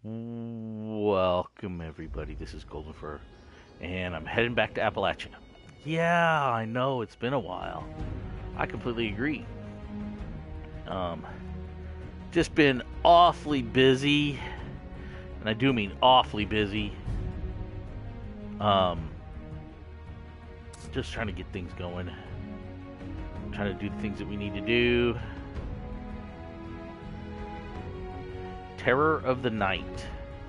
Welcome, everybody. This is Golden Fur, and I'm heading back to Appalachia. Yeah, I know, it's been a while. I completely agree. Um, just been awfully busy, and I do mean awfully busy. Just trying to get things going. Trying to do the things that we need to do. Terror of the Night.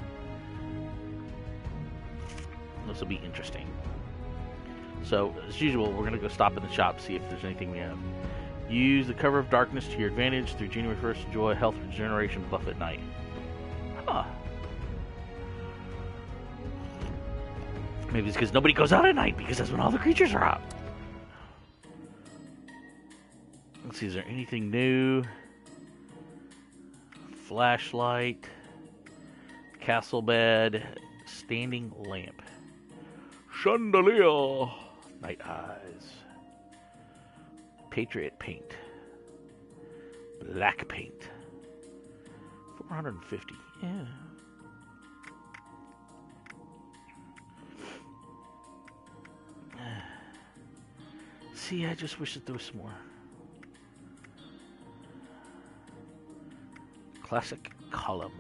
This will be interesting. So, as usual, we're going to go stop in the shop, see if there's anything we have. Use the cover of darkness to your advantage through January 1st. Enjoy health regeneration buff at night. Huh. Maybe it's because nobody goes out at night, because that's when all the creatures are out. Let's see, is there anything new? Flashlight. Castle bed. Standing lamp. Chandelier. Night eyes. Patriot paint. Black paint. 450. Yeah. See, I just wish that there was some more. Classic column.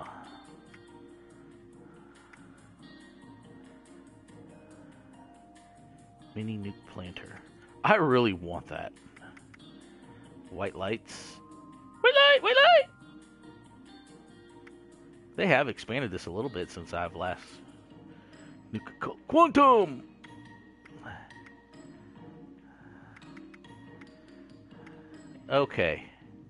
Mini nuke planter. I really want that. White lights. White light! White light! They have expanded this a little bit since I've last... Quantum! Okay.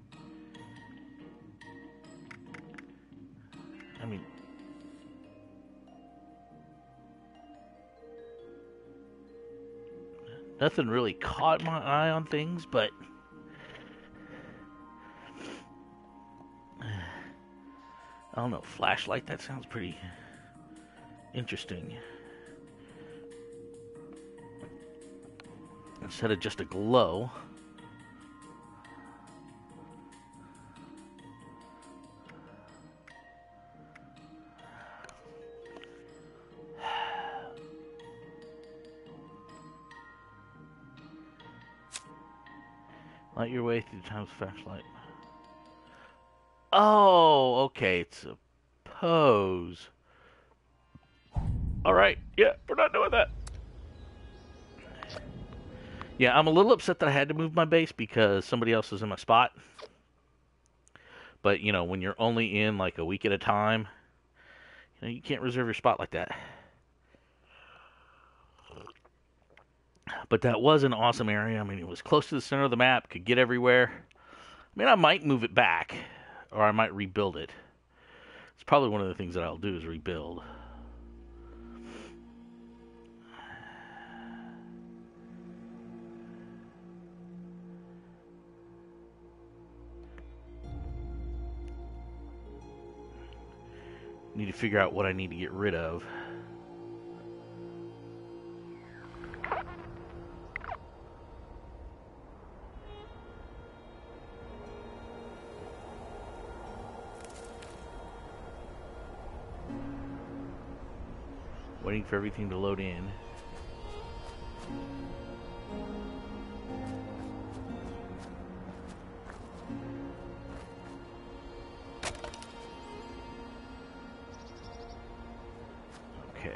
I mean... Nothing really caught my eye on things, but... I don't know, flashlight, that sounds pretty interesting. Instead of just a glow. Light your way through time's flashlight. Oh, okay, it's a pose. Alright, yeah, we're not doing that. Yeah, I'm a little upset that I had to move my base because somebody else is in my spot. But, you know, when you're only in like a week at a time, you know, you can't reserve your spot like that. But that was an awesome area. I mean, it was close to the center of the map, could get everywhere. I mean, I might move it back, or I might rebuild it. It's probably one of the things that I'll do is rebuild. Need to figure out what I need to get rid of. Waiting for everything to load in. Okay.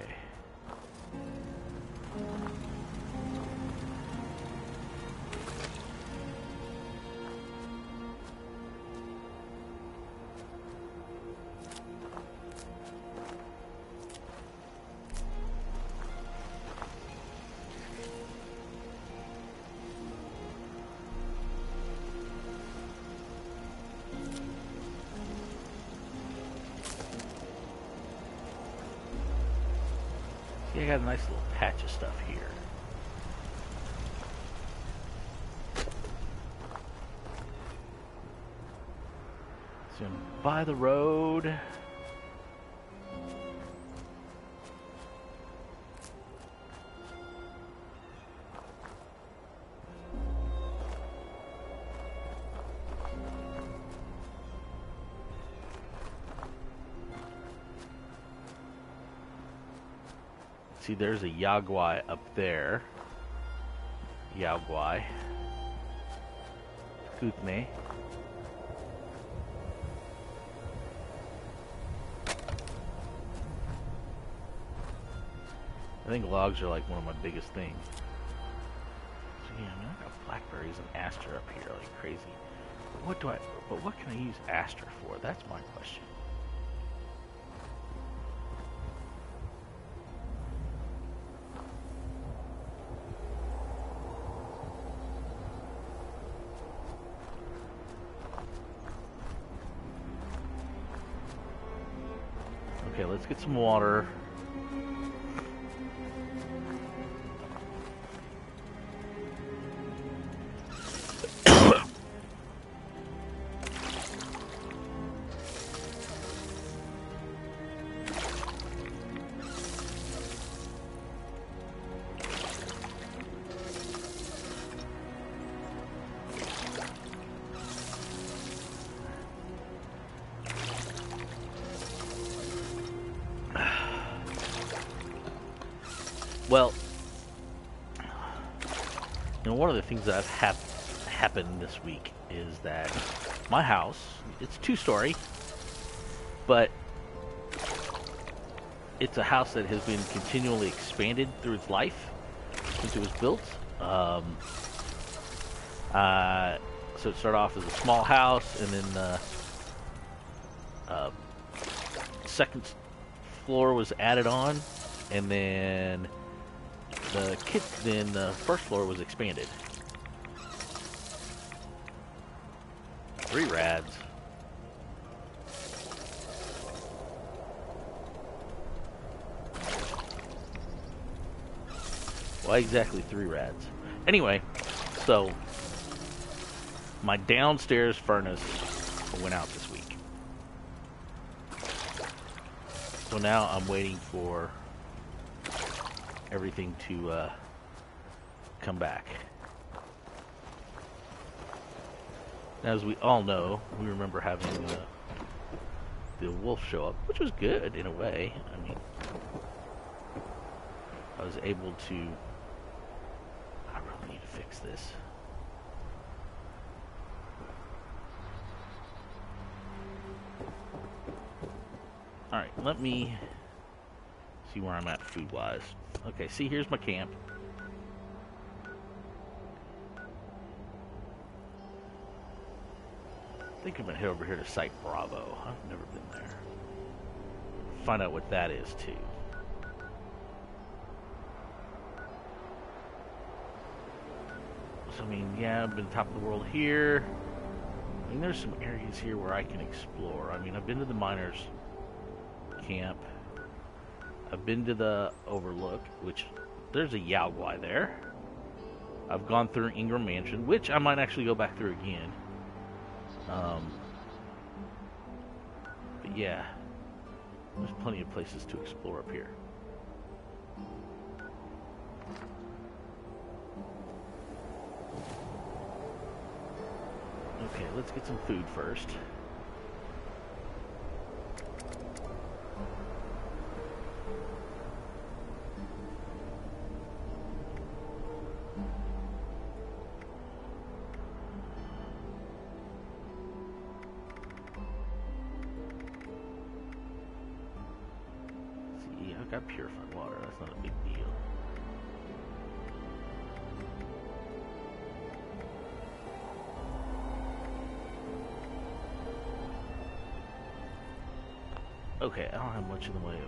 See, I got a nice little patch of stuff here. So by the road. See, there's a Yaguai up there. Yaguai. Koothme. I think logs are like one of my biggest things. So yeah, I mean, I got blackberries and aster up here like crazy. But what can I use aster for? That's my question. Okay, let's get some water. Well, you know, one of the things that have happened this week is that my house, it's 2-story, but it's a house that has been continually expanded through its life since it was built. So it started off as a small house, and then the second floor was added on, and then the first floor was expanded. 3 rads. Why exactly 3 rads? Anyway, so my downstairs furnace went out this week. So now I'm waiting for everything to come back. Now, as we all know, we remember having the wolf show up, which was good in a way. I mean, I was able to... I really need to fix this. Alright, let me see where I'm at food-wise. Okay, see, here's my camp. I think I'm going to head over here to Site Bravo. I've never been there. Find out what that is, too. So, I mean, yeah, I've been top of the world here. I mean, there's some areas here where I can explore. I mean, I've been to the miners' camp. I've been to the Overlook, which there's a Yaguai there. I've gone through Ingram Mansion, which I might actually go back through again. But yeah, there's plenty of places to explore up here. Okay, let's get some food first. Got purified water, that's not a big deal. Okay, I don't have much in the way of...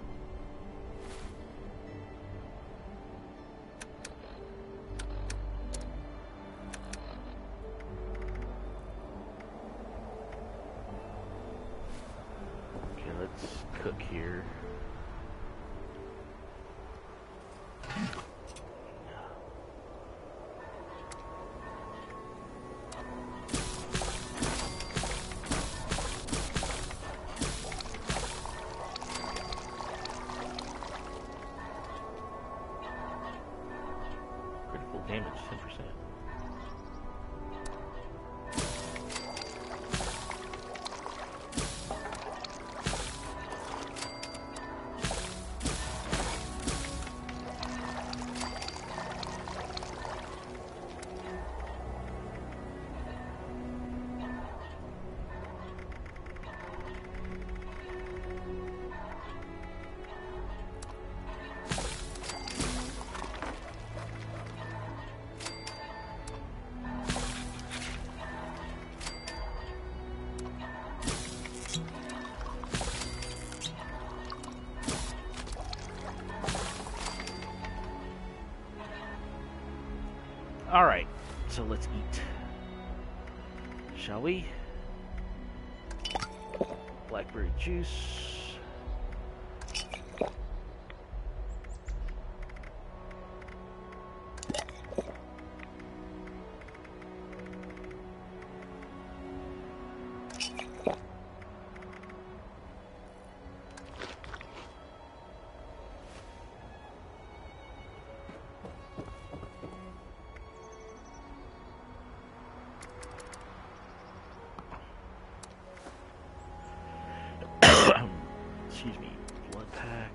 Okay, let's cook here. Damage, 10%. Alright, so let's eat. Shall we? Blackberry juice. Excuse me, blood pack.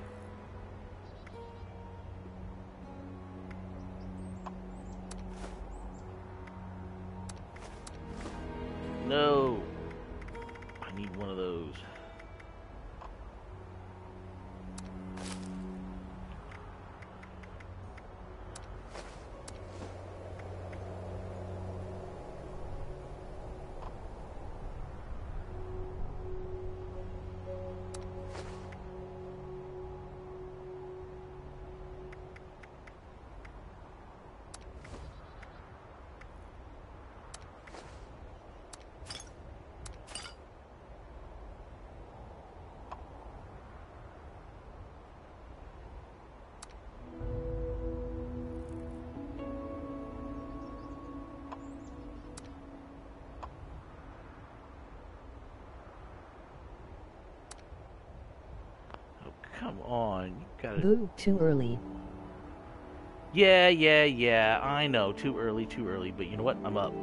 No, I need one of those. Come on, you gotta... Boo, too early. Yeah, I know, too early, but you know what? I'm up.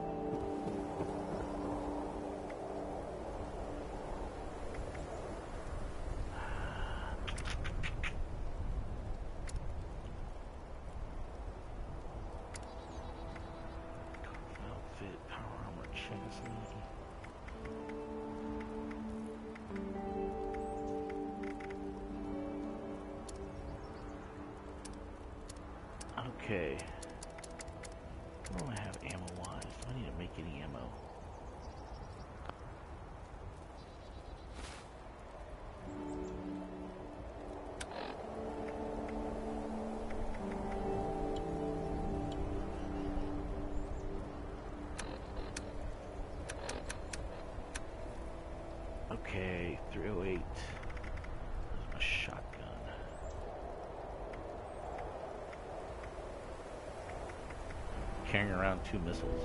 Outfit, power armor, chassis. Okay. What do I have ammo-wise? Do I need to make any ammo? Okay, 308. There's my shotgun. Carrying around 2 missiles,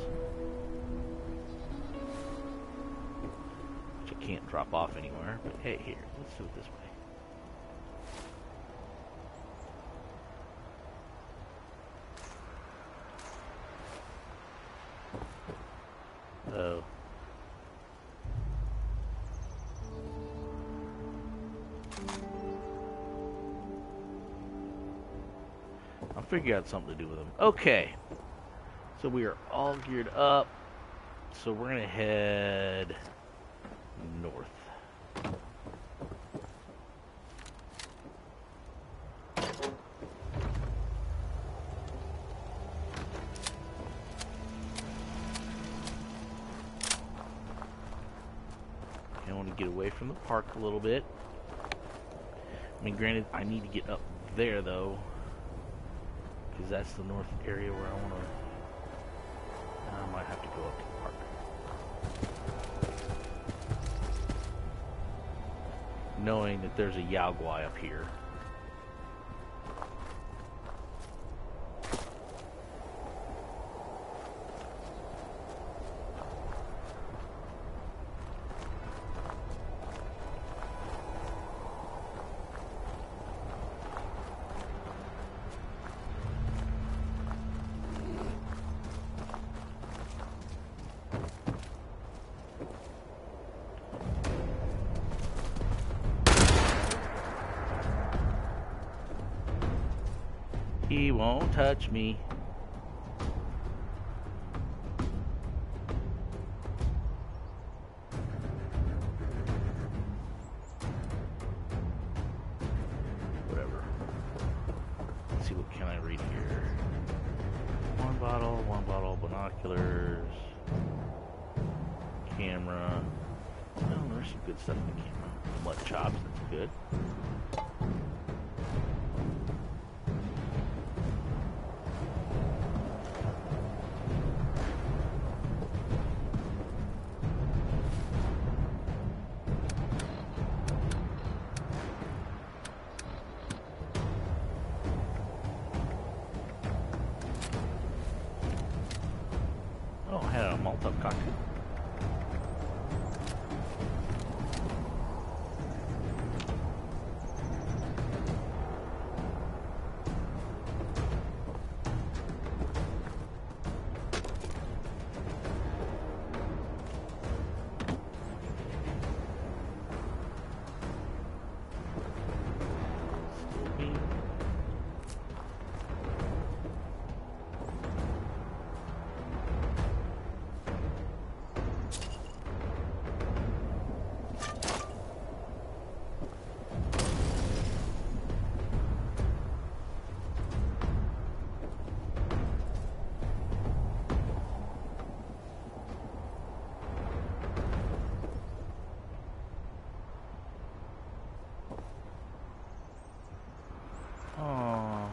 which I can't drop off anywhere, but hey, here, let's do it this way. Oh. I'll figure out something to do with them. Okay. So we are all geared up. So we're going to head north. I want to get away from the park a little bit. I mean, granted, I need to get up there, though, because that's the north area where I want to... I might have to go up to the park. Knowing that there's a Yaogwai up here. He won't touch me. Whatever. Let's see, what can I read here? One bottle, binoculars, camera. Oh, there's some good stuff in the camera. Mud chops, that's good. Molotov cocktail. Oh.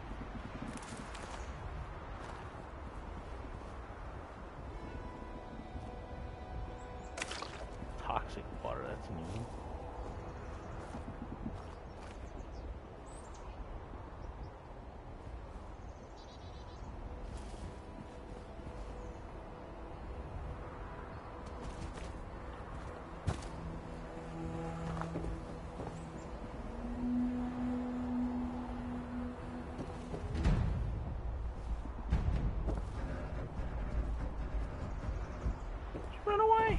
Toxic water, that's new. Run away!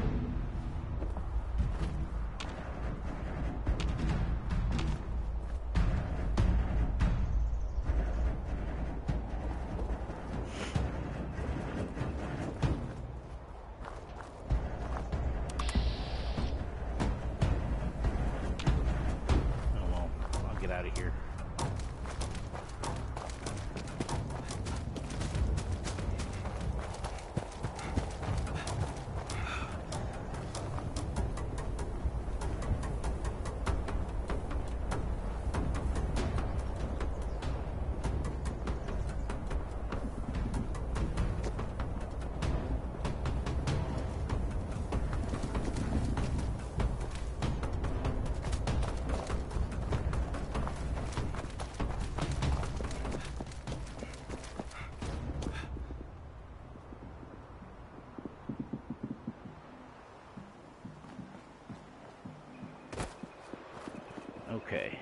Oh well, I'll get out of here. Okay.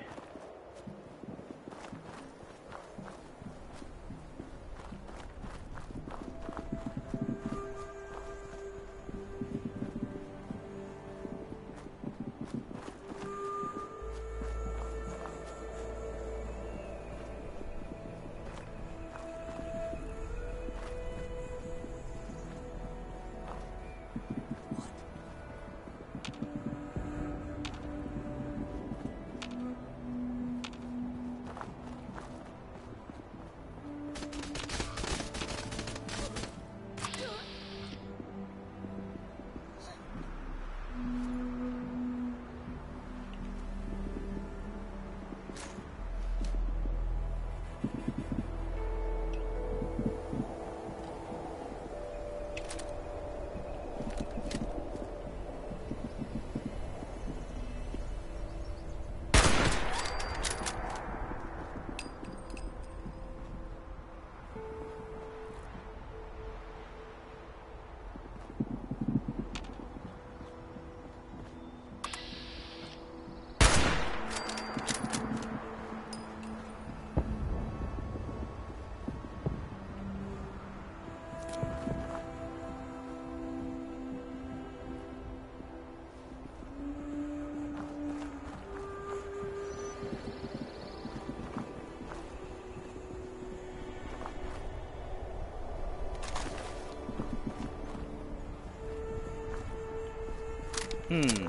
Hmm.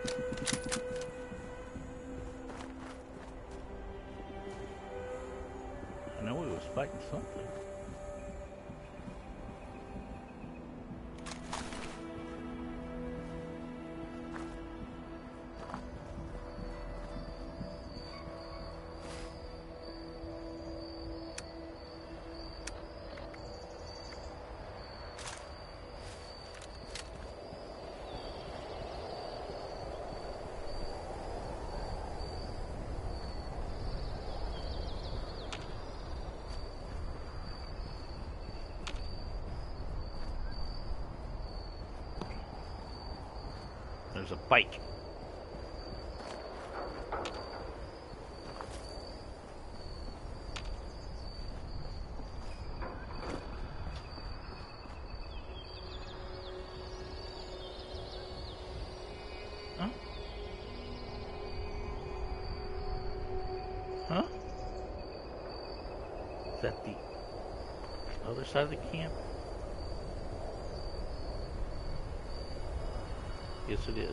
I know he was fighting something. there's a bike. Huh? Huh? Is that the other side of the camp? Yes, it is.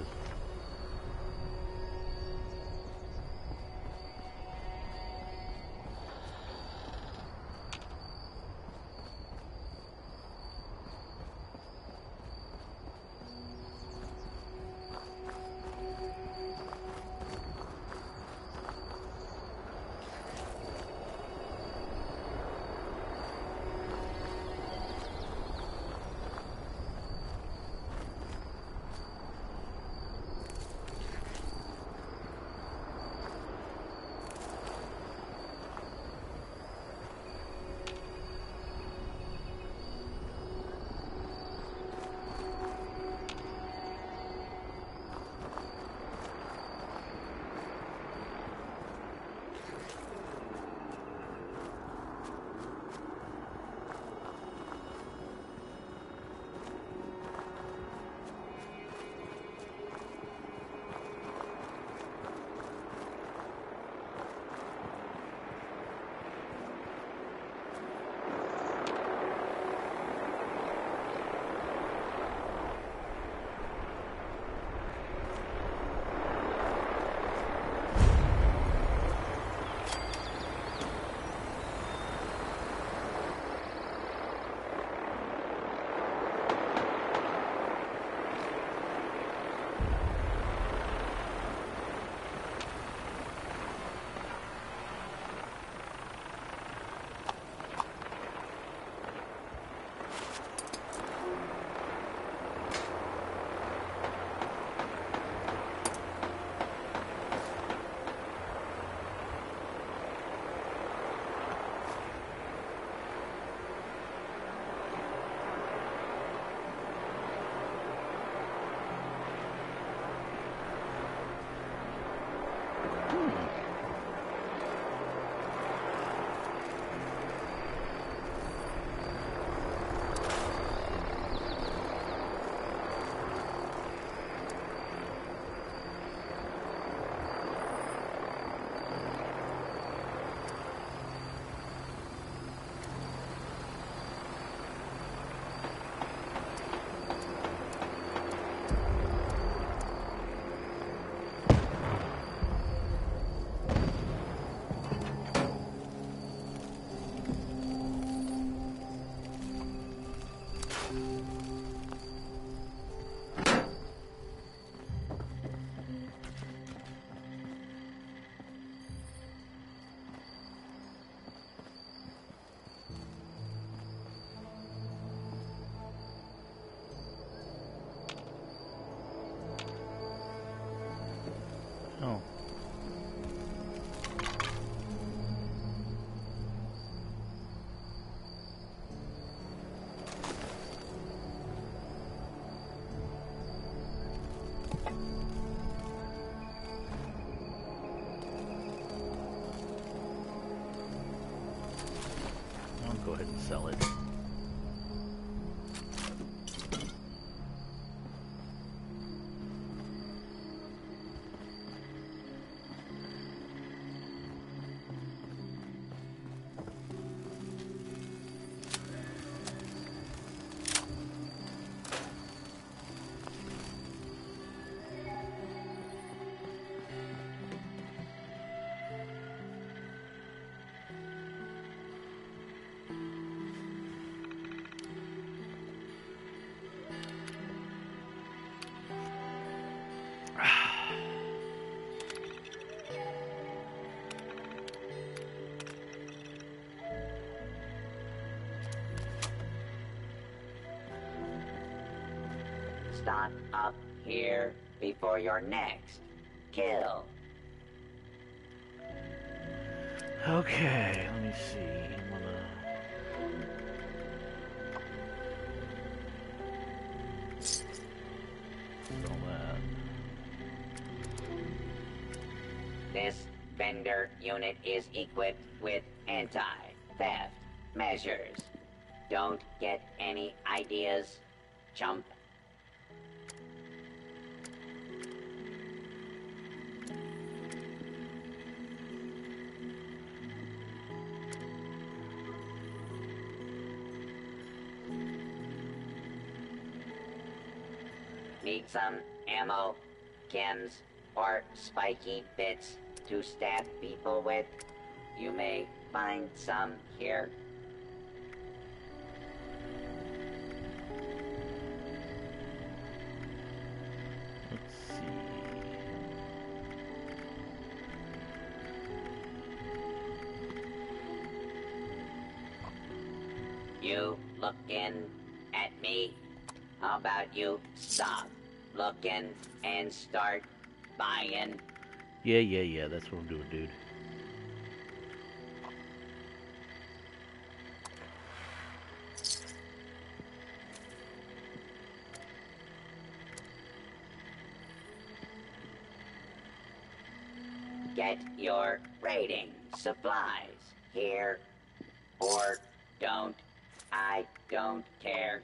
Oh. I'll go ahead and sell it. Stock up here before your next kill. Okay, let me see. I'm gonna... All that. remainder unit is equipped with anti-theft measures. Don't get any ideas, chump. Need some ammo, chems, or spiky bits to stab people with? You may find some here. Let's see. You looking at me? How about you stop looking and start buying? Yeah, that's what I'm doing, dude. Get your raiding supplies here, or don't. I don't care.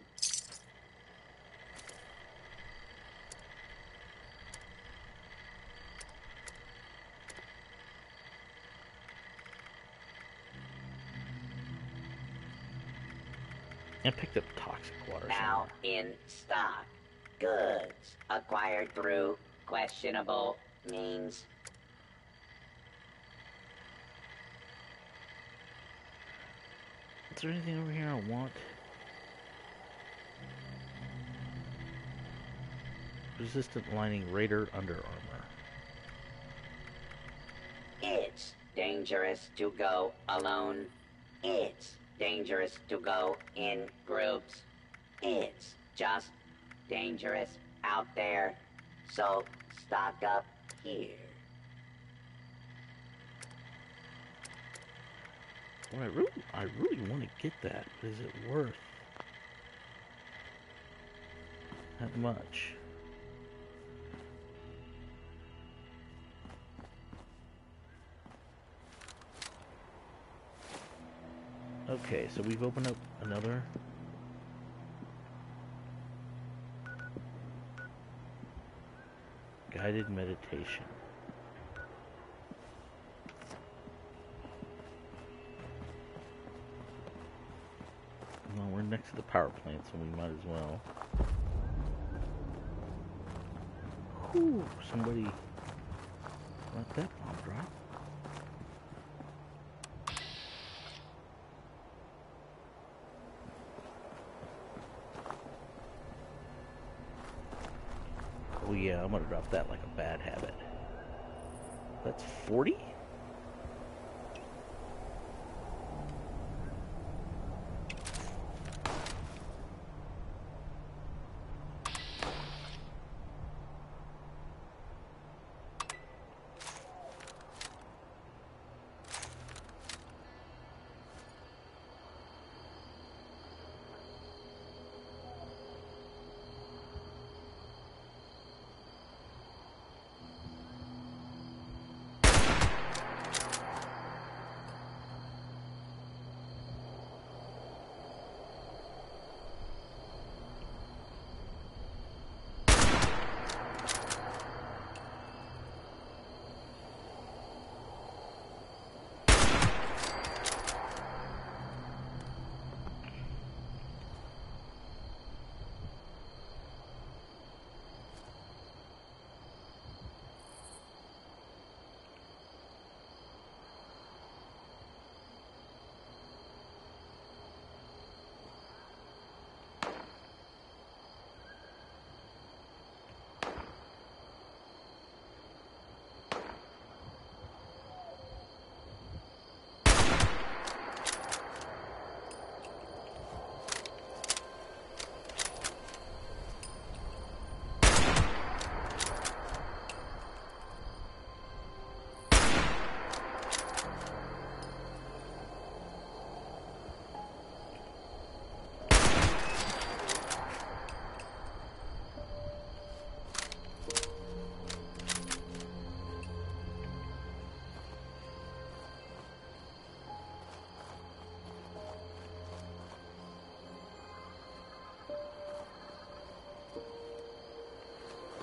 And picked up toxic water. Now in stock. Goods acquired through questionable means. Is there anything over here I want? Resistant lining Raider under armor. It's dangerous to go alone. It's dangerous to go in groups. It's just dangerous out there. So stock up here. Well, I really want to get that, but is it worth that much? Okay, so we've opened up another guided meditation. Well, we're next to the power plant, so we might as well. Whew, somebody let that bomb drop. Oh yeah, I'm gonna drop that like a bad habit. That's 40?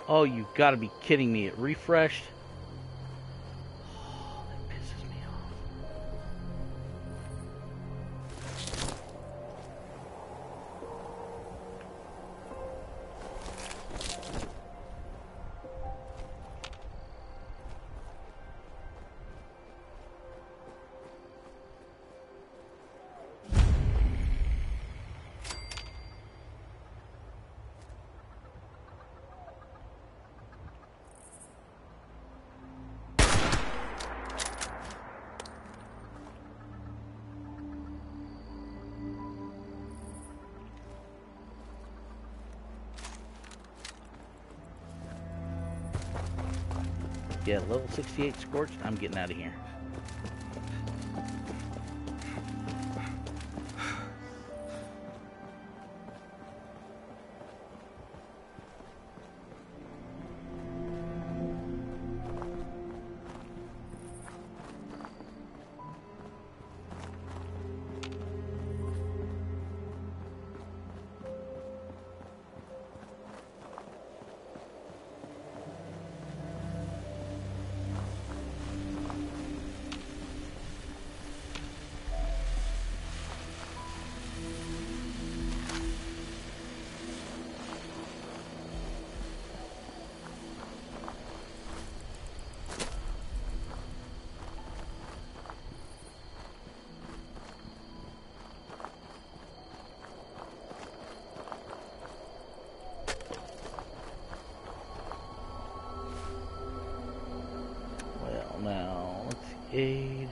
Oh, you've got to be kidding me. It refreshed. Oh, that pisses me off. Yeah, level 68 scorched. I'm getting out of here. Well, now, let's see. Aid.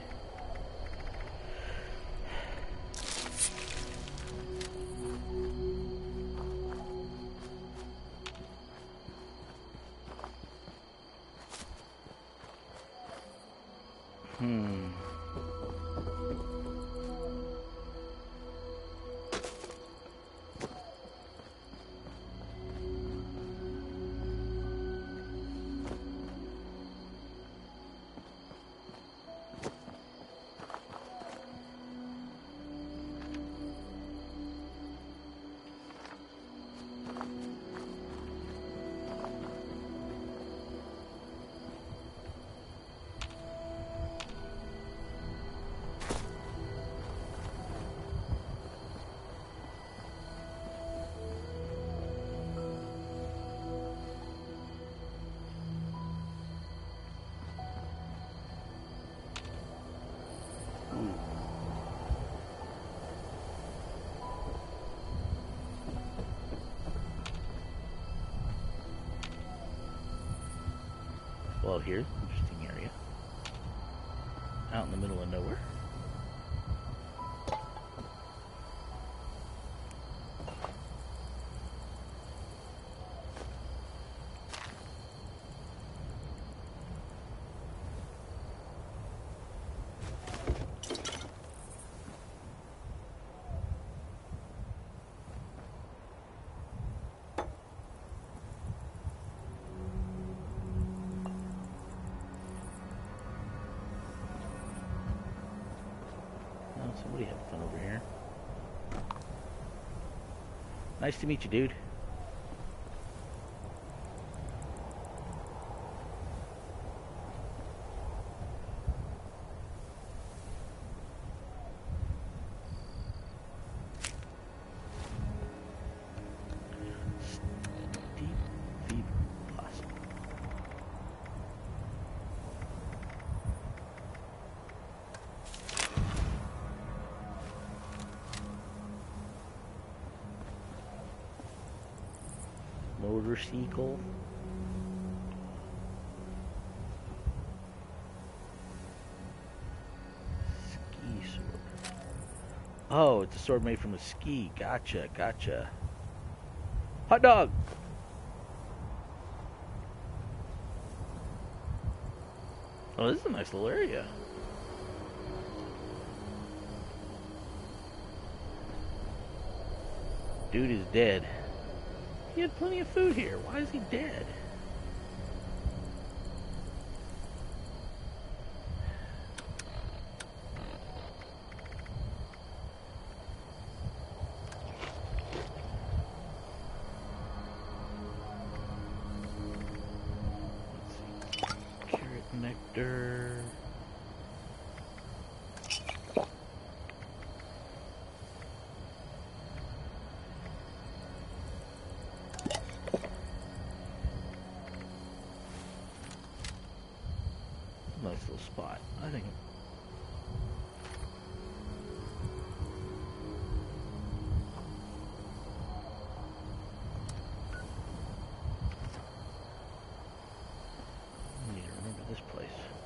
Well, here's an interesting area. Out in the middle of nowhere. Somebody having fun over here. Nice to meet you, dude. Motorcycle. Ski sword. Oh, it's a sword made from a ski. Gotcha, gotcha. Hot dog! Oh, this is a nice little area. Dude is dead. He had plenty of food here. Why is he dead? Dirt. Nice little spot. I think. I need to remember this place.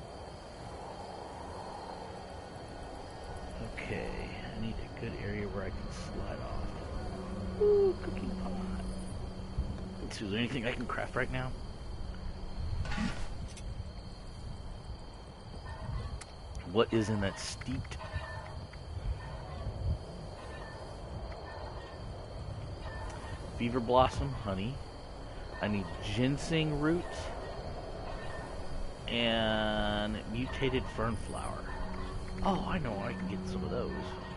Okay, I need a good area where I can slide off. Ooh, cooking pot. Let's see, is there anything I can craft right now? What is in that steeped? Beaver blossom, honey. I need ginseng root and mutated fern flower. Oh, I know, I can get some of those.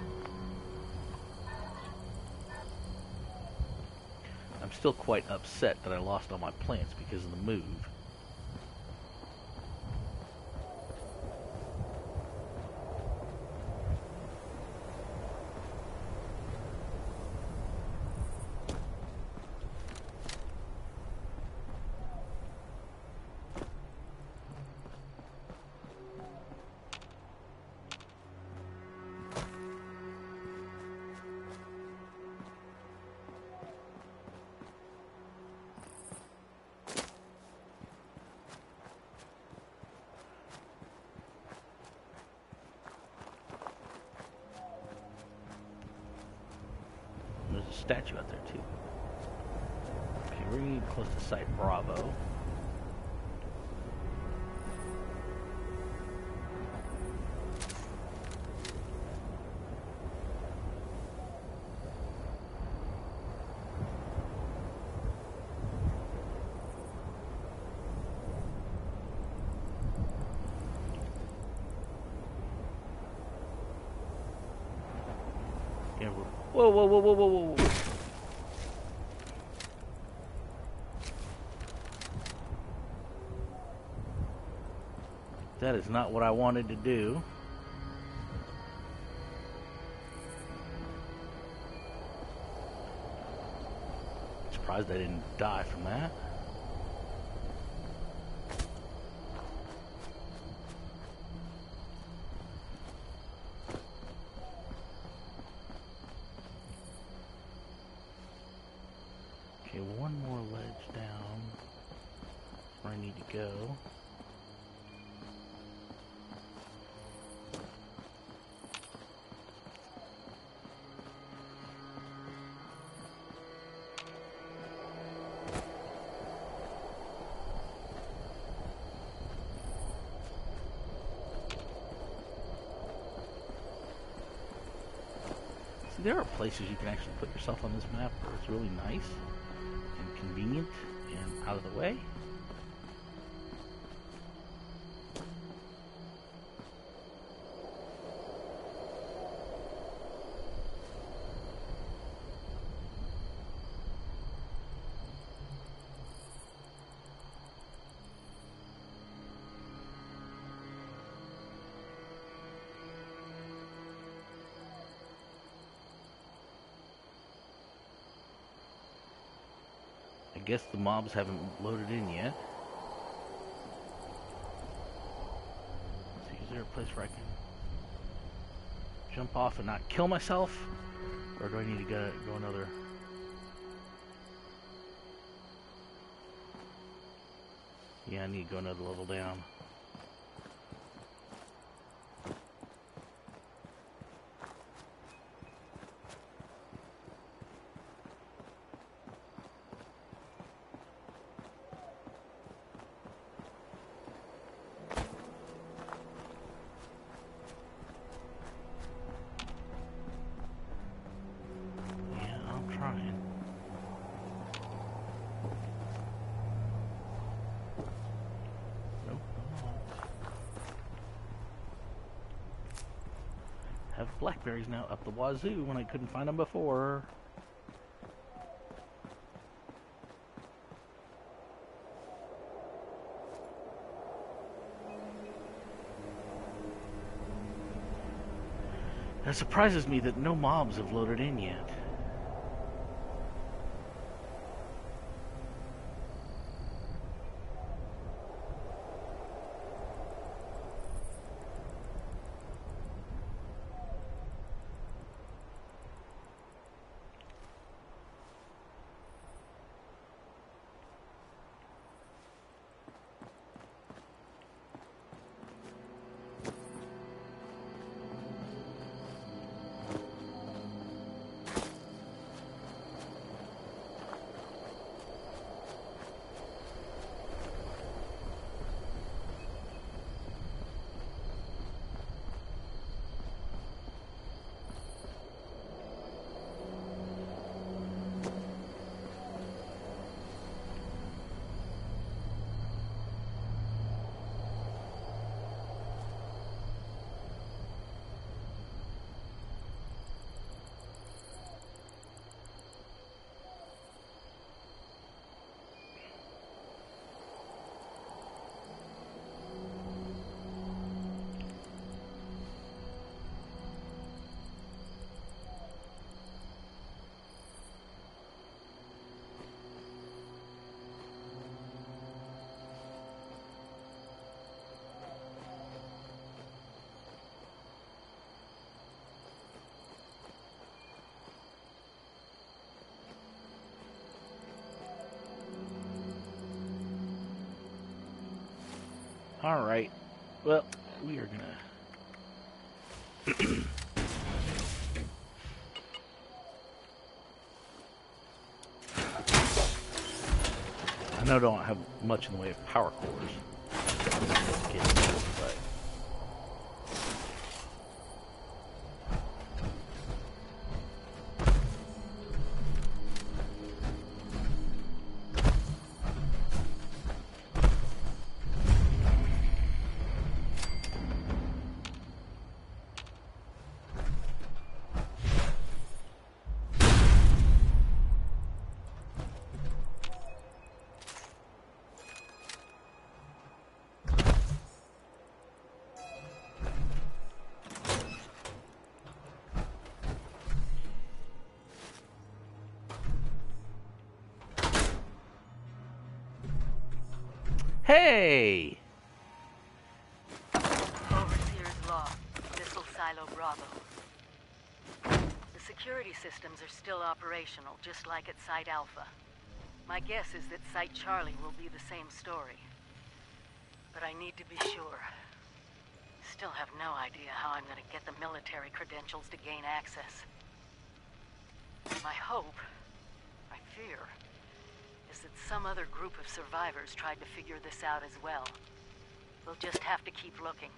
I'm still quite upset that I lost all my plants because of the move. There's a statue out there too. Okay, we're getting close to Site Bravo. Yeah, whoa, whoa, whoa, whoa, whoa, whoa, whoa. That is not what I wanted to do. Surprised I didn't die from that. Okay, one more ledge down where I need to go. There are places you can actually put yourself on this map where it's really nice and convenient and out of the way. I guess the mobs haven't loaded in yet. Let's see, is there a place where I can jump off and not kill myself? Or do I need to go another... Yeah, I need to go another level down. Have blackberries now up the wazoo when I couldn't find them before. It surprises me that no mobs have loaded in yet. Alright. Well, we are gonna... I know I don't have much in the way of power cores. But... Hey! Overseer's Law, Missile Silo Bravo. The security systems are still operational, just like at Site Alpha. My guess is that Site Charlie will be the same story. But I need to be sure. Still have no idea how I'm gonna get the military credentials to gain access. My hope, I fear, is that some other group of survivors tried to figure this out as well. We'll just have to keep looking.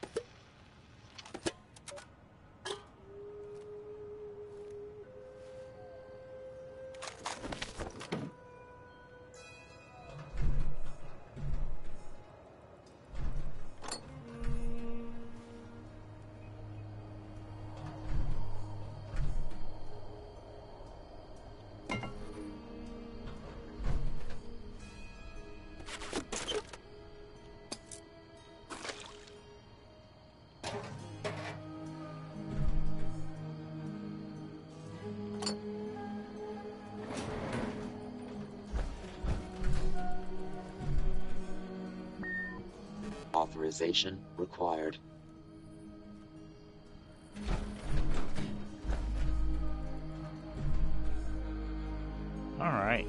Authorization required. All right.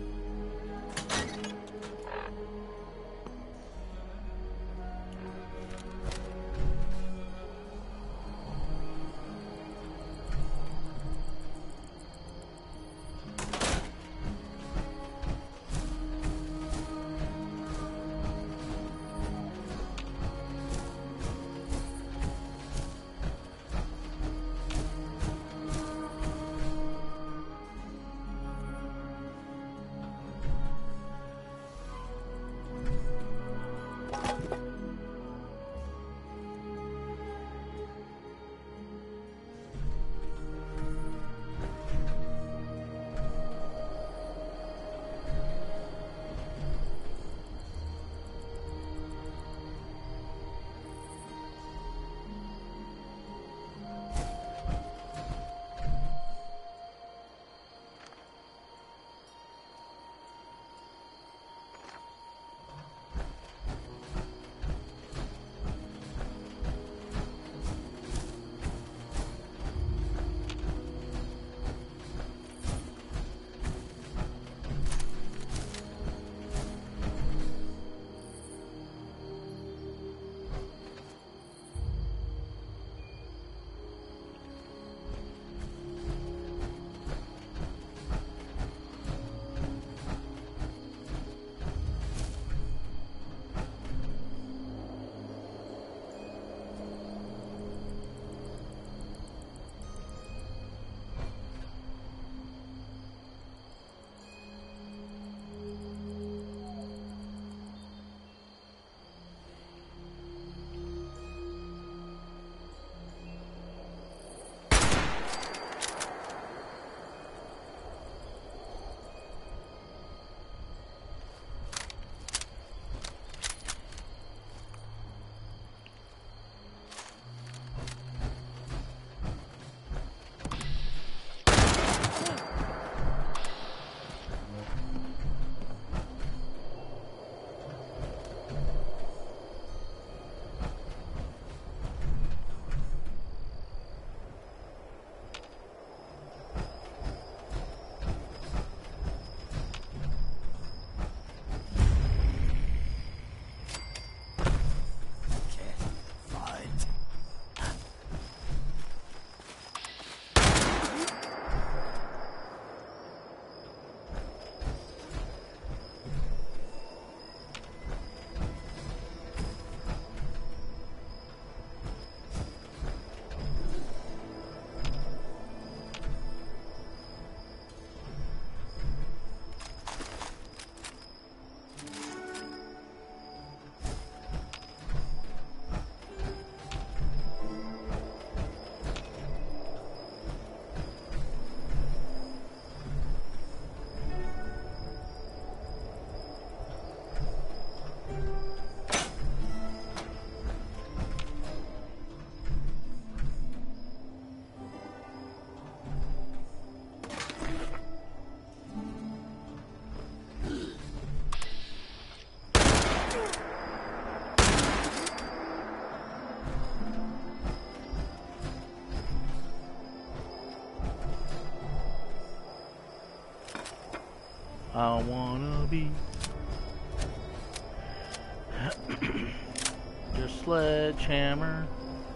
I wanna be your sledgehammer.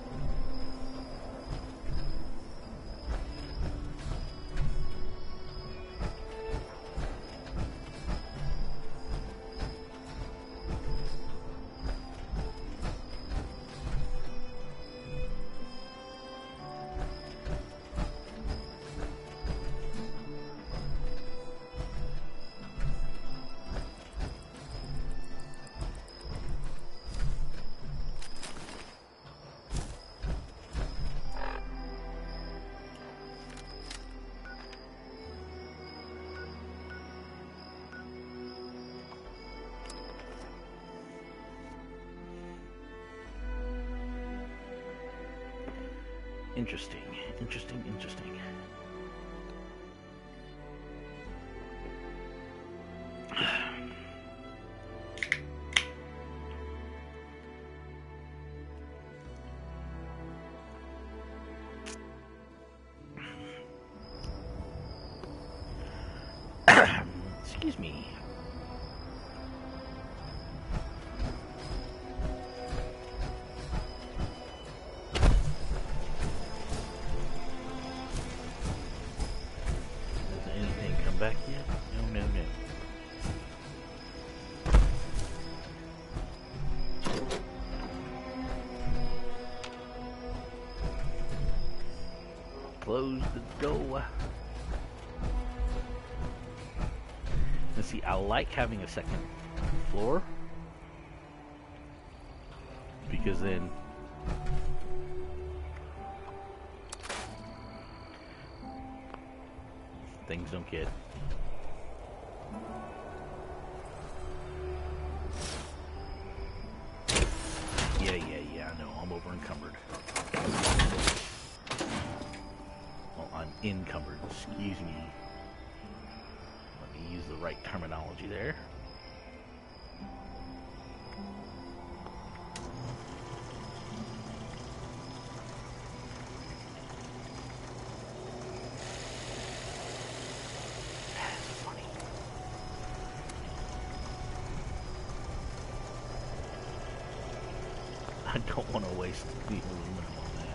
Interesting, interesting, interesting. Excuse me. Back yet? No, no, no. Close the door. Let's see, I like having a second floor because then things don't get yeah, I know, I'm over encumbered. Well, I'm encumbered, excuse me. Let me use the right terminology there. I don't want to waste the aluminum on that.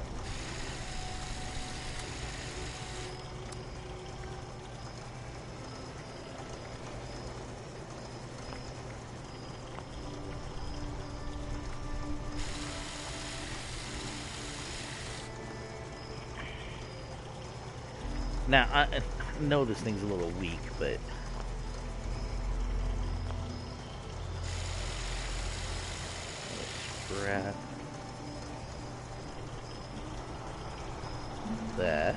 Now, I know this thing's a little weak, but let's scrap that.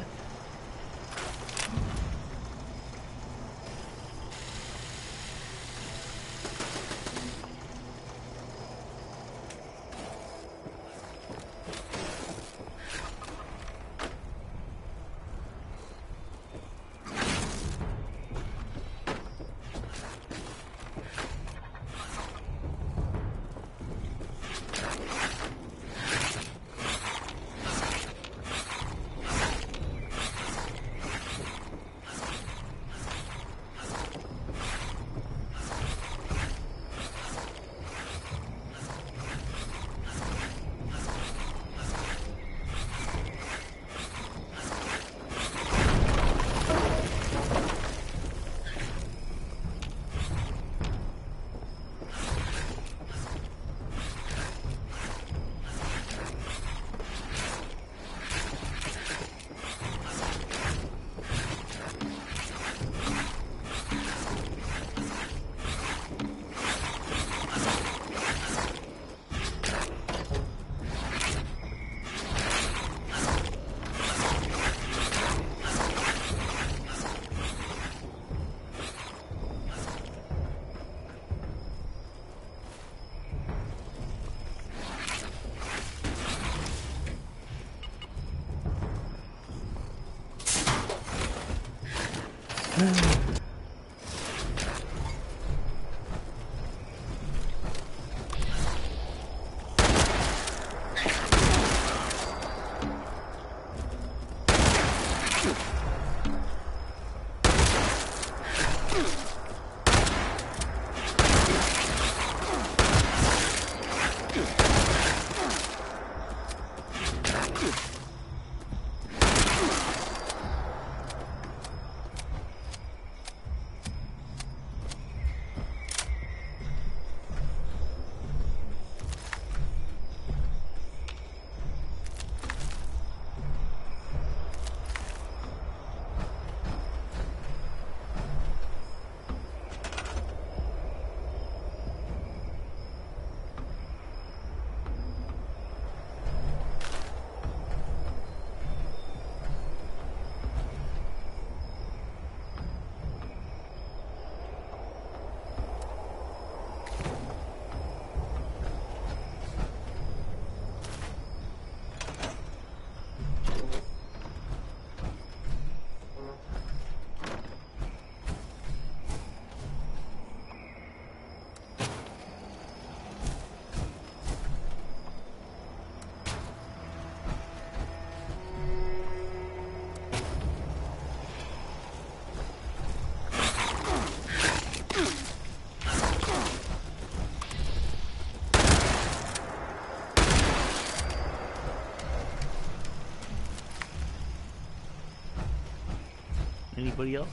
Anybody else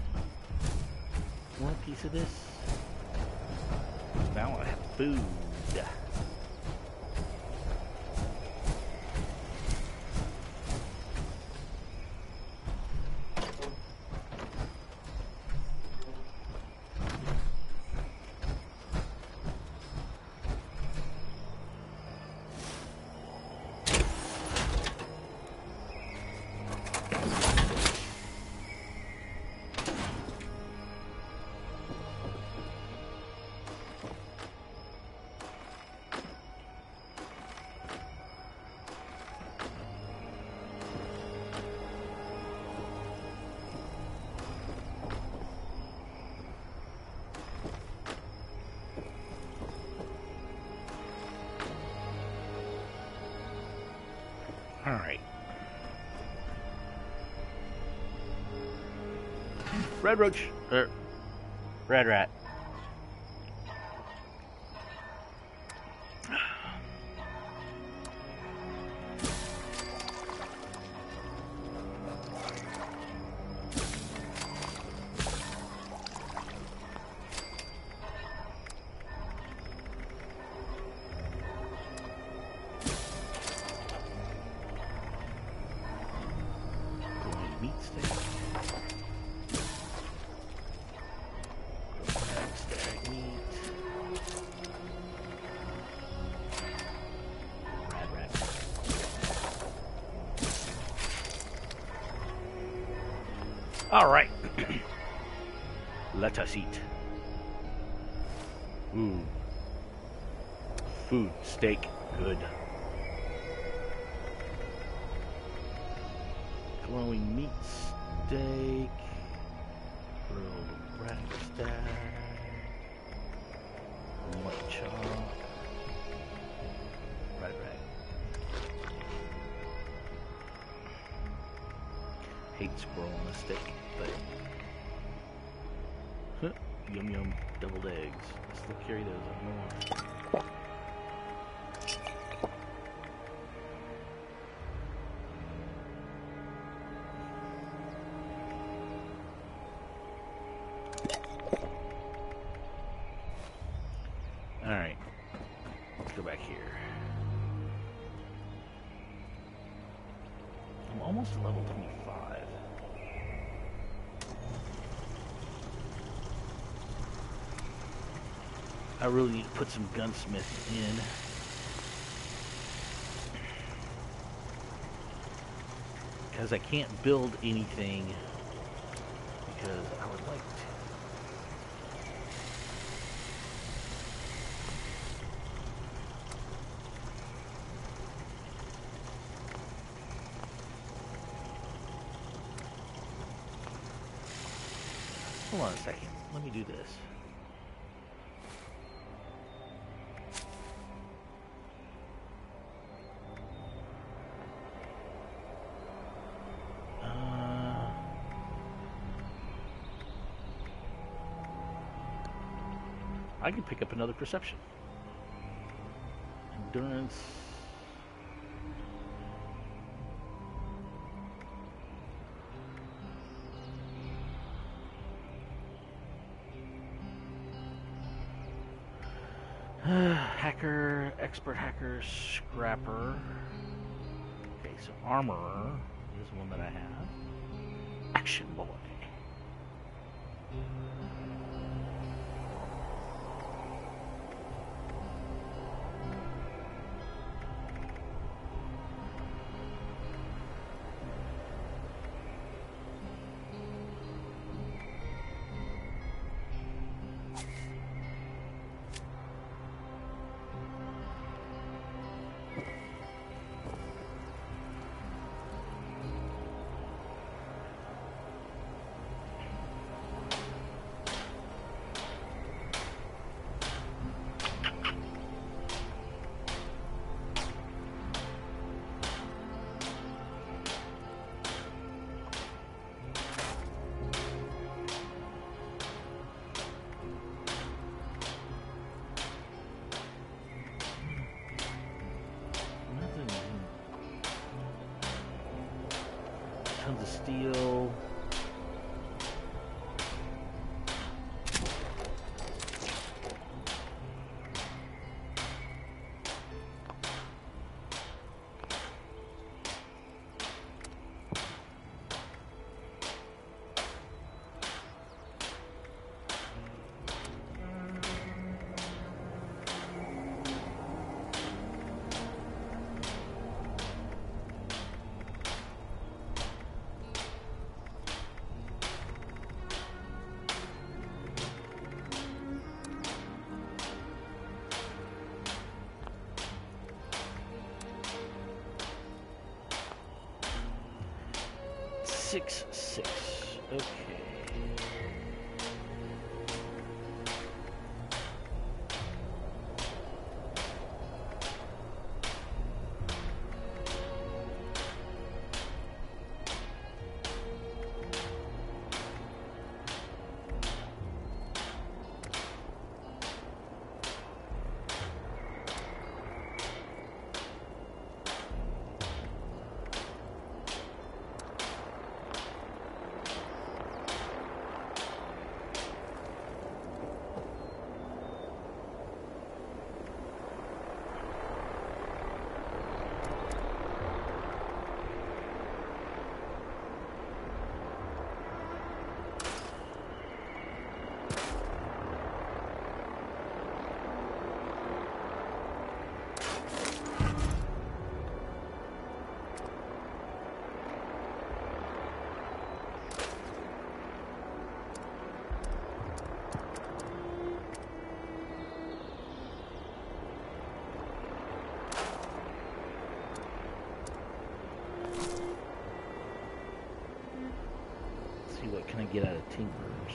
want a piece of this? Now I have food. Alright. Red roach. Red rat. Meat steak. Stag meat. Rat. All right. Let us eat. Ooh. Food, steak, good. Glowing meat steak, grilled rat stack, mutt chop, rat. Hate squirrel on a stick, but yum deviled eggs. Let's still carry those on more. Alright, let's go back here. I'm almost to level 25. I really need to put some gunsmith in. Because I can't build anything because I would like to. Hold on a second. Let me do this. I can pick up another perception. Endurance. Hacker, expert hacker, scrapper. Okay, so armorer is one that I have. Action boy. Tons of steel. 666. Okay. What can I get out of Timbers?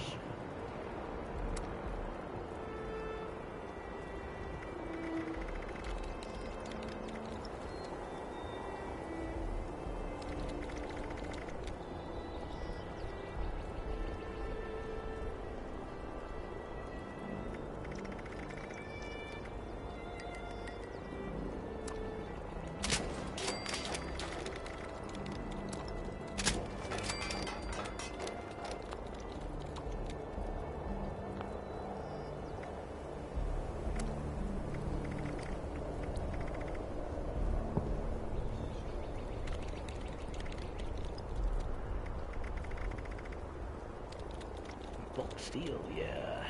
Bulk steel, yeah.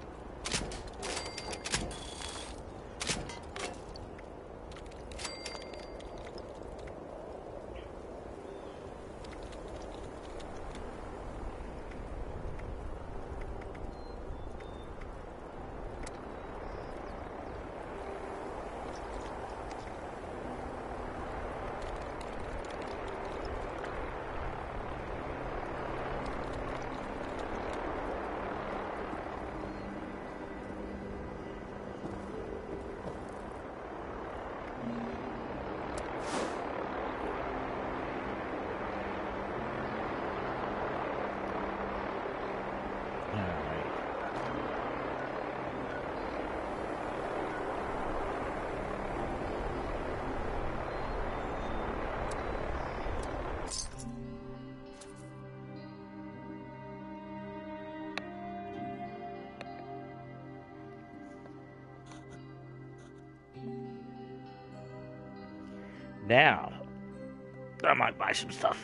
Now, I might buy some stuff.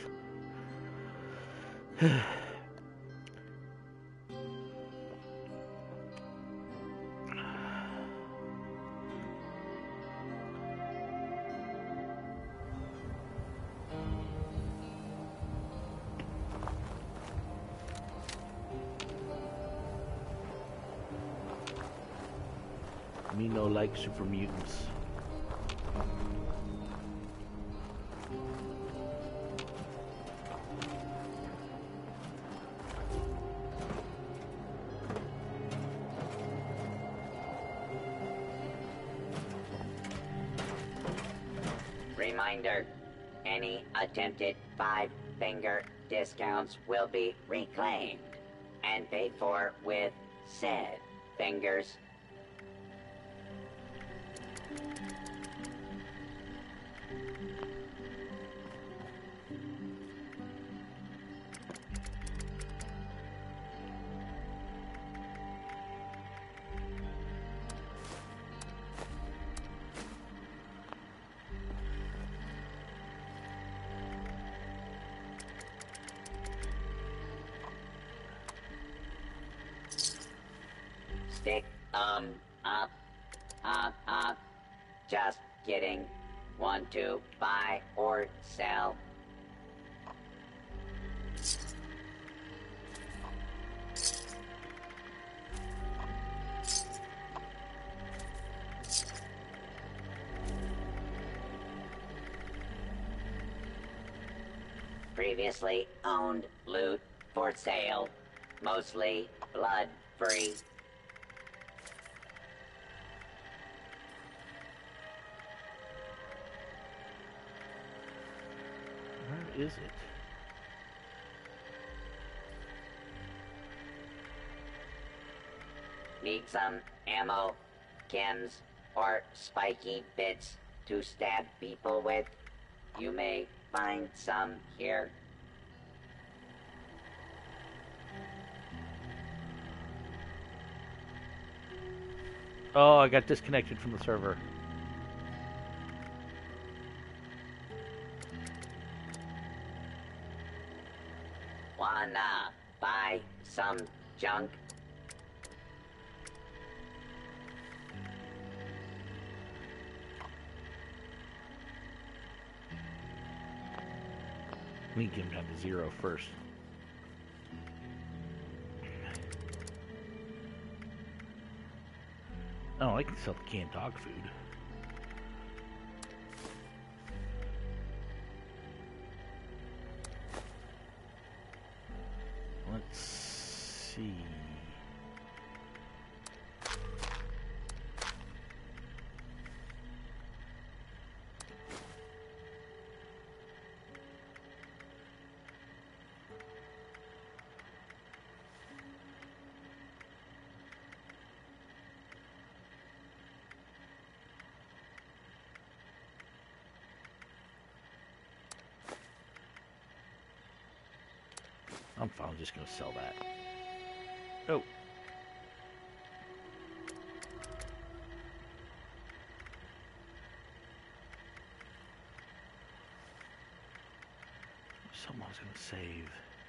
Me no like super mutants. Reminder, any attempted 5-finger discounts will be reclaimed and paid for with said fingers. Stick up. Just kidding. Want to buy or sell? previously owned loot for sale. Mostly blood-free. Where is it? Need some ammo, chems, or spiky bits to stab people with? You may find some here. Oh, I got disconnected from the server. Wanna buy some junk? Let me get him down to 0 first. Oh, I can sell the canned dog food. Let's see. I'm finally just going to sell that. Oh. Someone's going to save.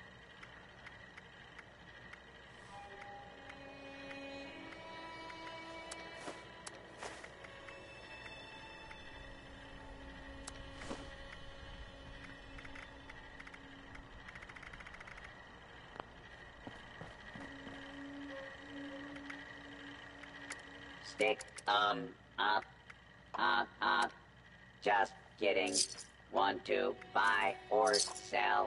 Stick up. Just kidding. Want to buy or sell?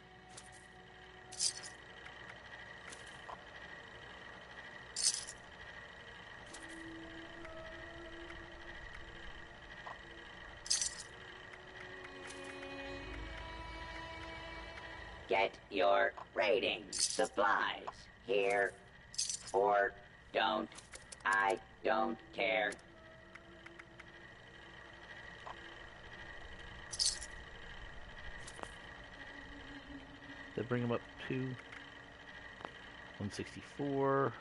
Get your rating supplies here, or don't. I don't care. That bring him up to 164.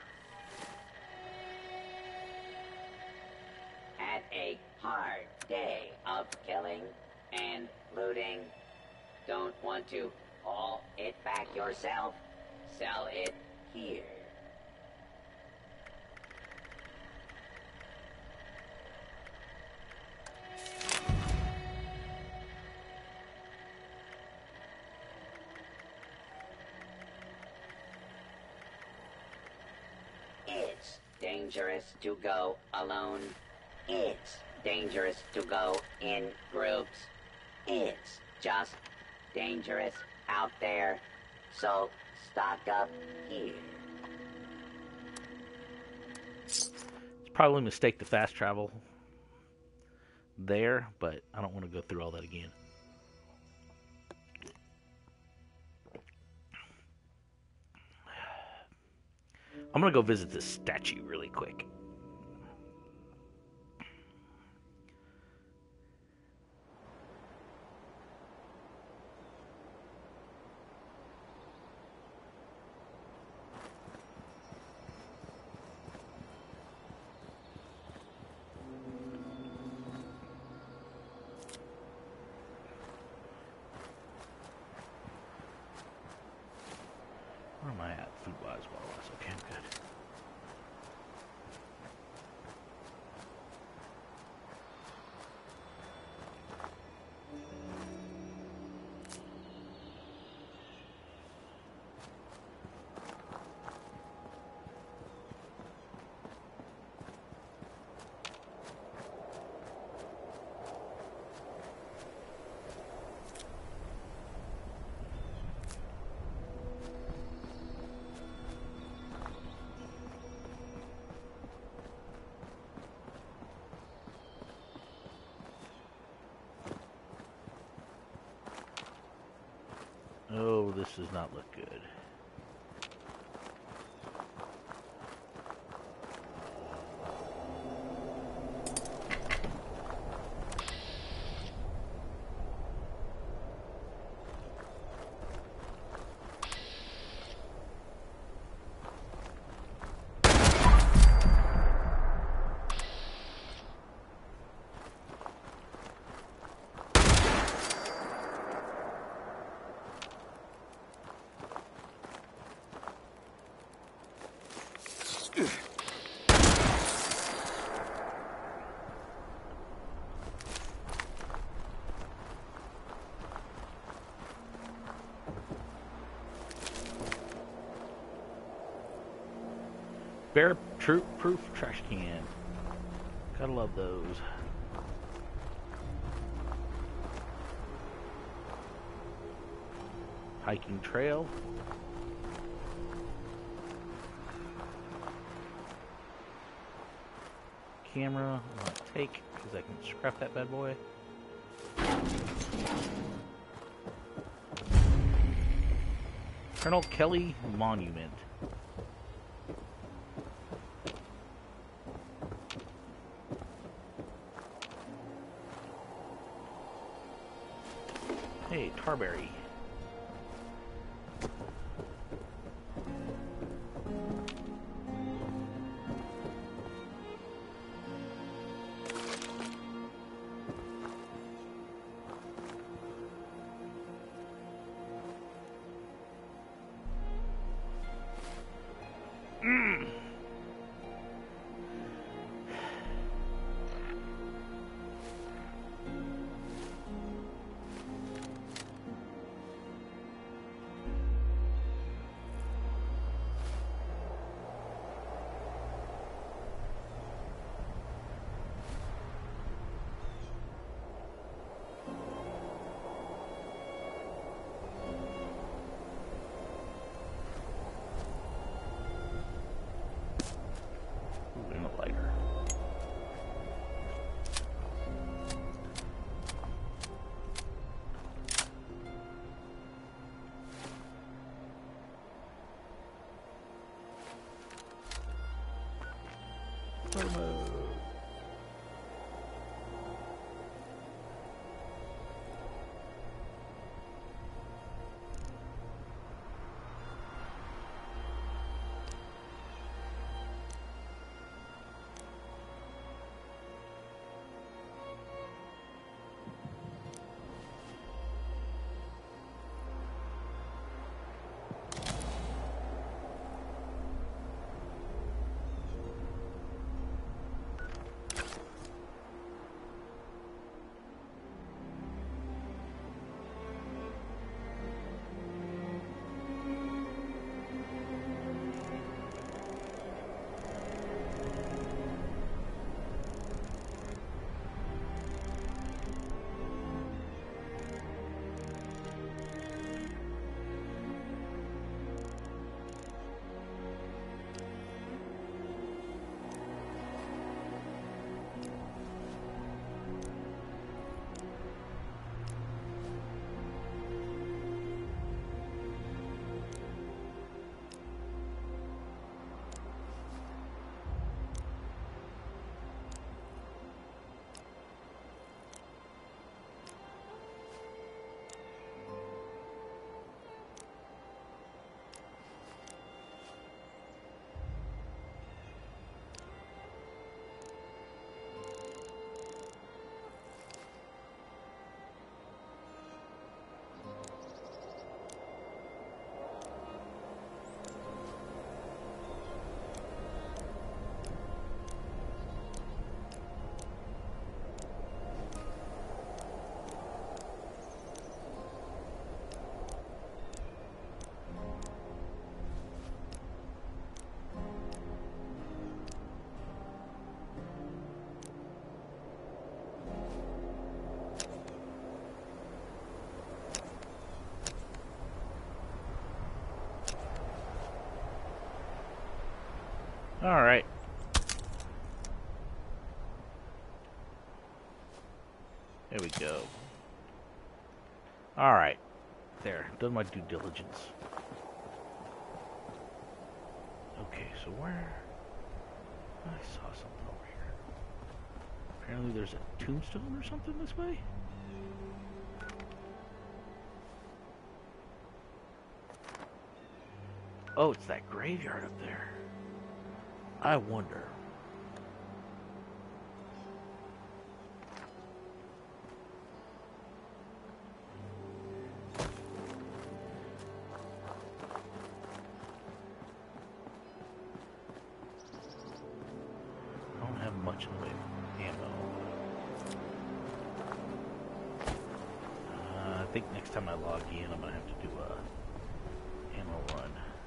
Had a hard day of killing and looting. Don't want to haul it back yourself? Sell it here. It's dangerous to go alone. It's dangerous to go in groups. It's just dangerous out there. So stock up here. It's probably a mistake to fast travel there, but I don't want to go through all that again. I'm going to go visit this statue really quick. Where am I at food-wise? Water-wise? Okay, I'm good. this does not look good. Bear proof trash can. Gotta love those. Hiking trail. Camera, I'll take, because I can scrap that bad boy. Colonel Kelly Monument. Hey, Tarberry. Alright. There we go. Alright. there. Done my due diligence. Okay, so where? I saw something over here. Apparently there's a tombstone or something this way? Oh, it's that graveyard up there. I wonder. I don't have much in the way of ammo. I think next time I log in, I'm gonna have to do a ammo run.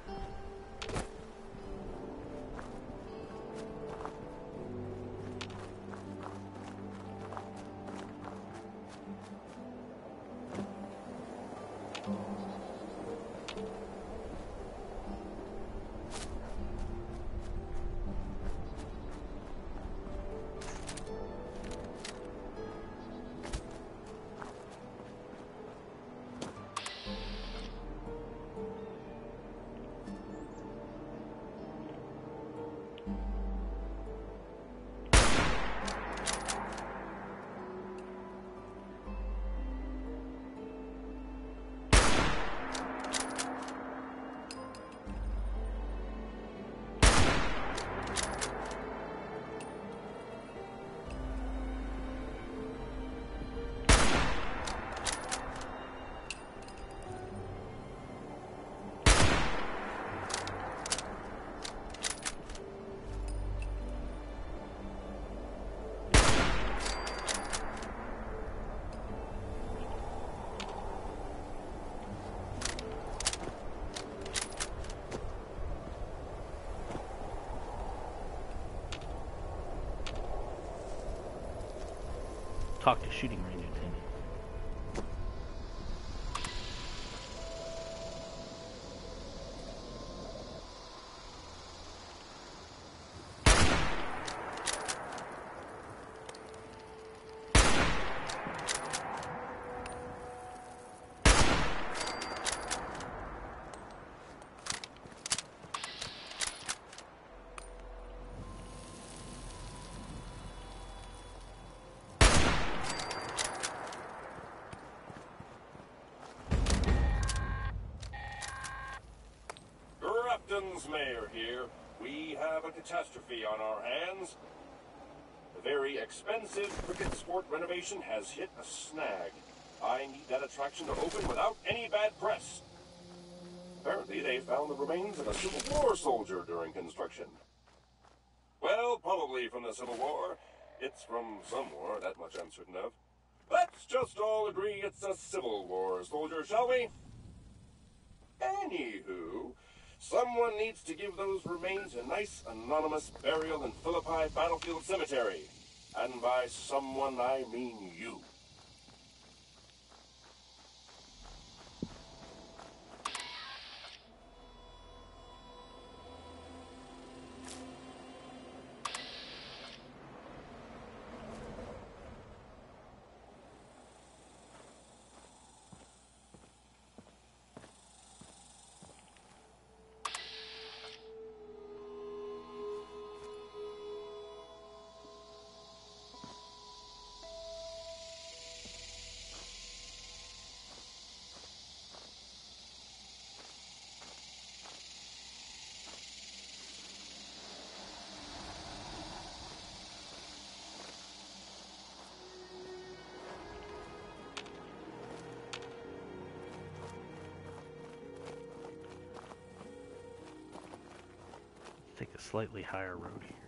Talk to shooting range attendant. Mayor here. We have a catastrophe on our hands. The very expensive cricket sport renovation has hit a snag. I need that attraction to open without any bad press. Apparently they found the remains of a Civil War soldier during construction. Well, probably from the Civil War. It's from some war, that much I'm certain of. Let's just all agree it's a Civil War soldier, shall we? Anywho, someone needs to give those remains a nice, anonymous burial in Philippi Battlefield Cemetery. And by someone, I mean you. Take a slightly higher road here.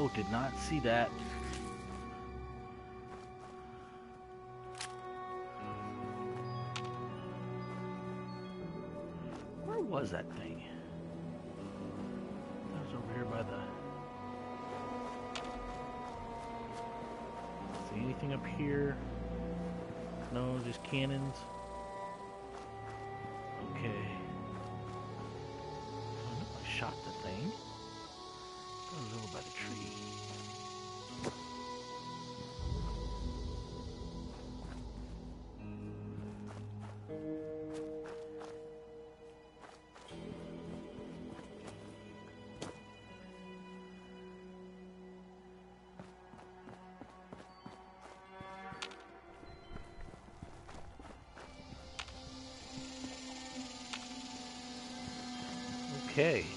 Oh, did not see that. Where was that thing? That was over here by the... See anything up here? No, just cannons. Okay. I know I shot the thing. That was over by the tree. Okay.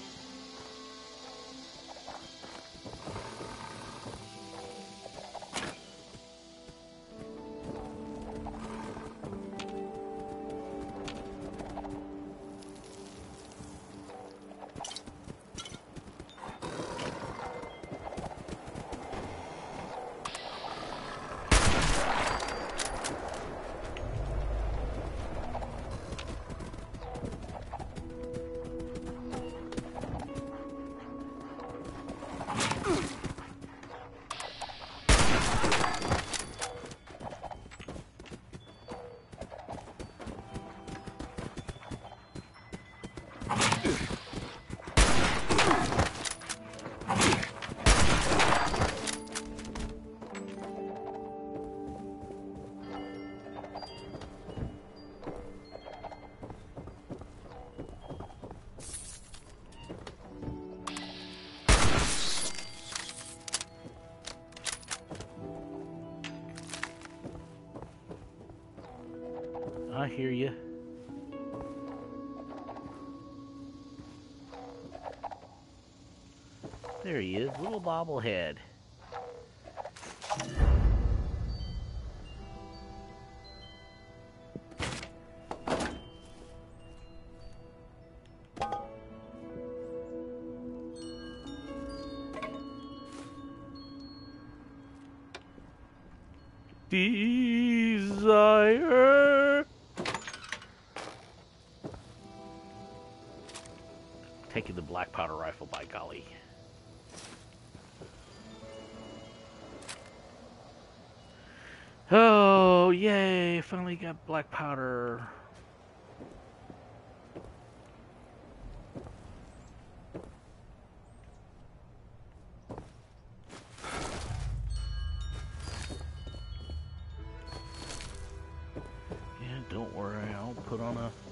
I hear you. There he is, little bobblehead. Desire. Taking the black powder rifle, by golly. Oh, yay! Finally got black powder. Yeah, don't worry. I'll put on a...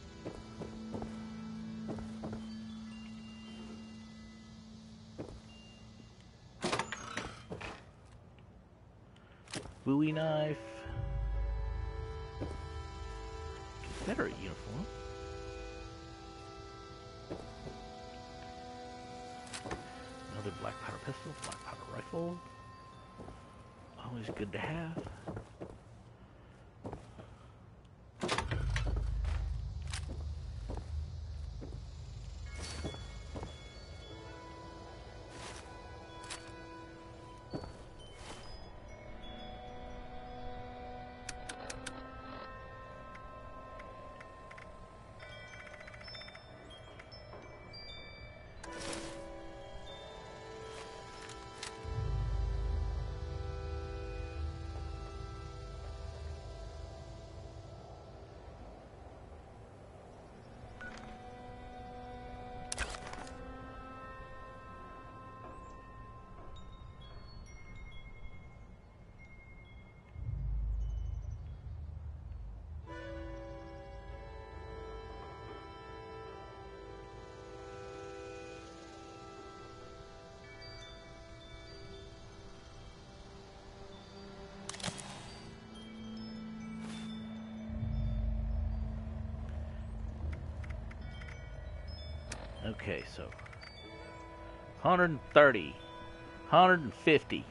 Bowie knife. Confederate uniform. Another black powder pistol, black powder rifle. Always good to have. Okay, so 130, 150.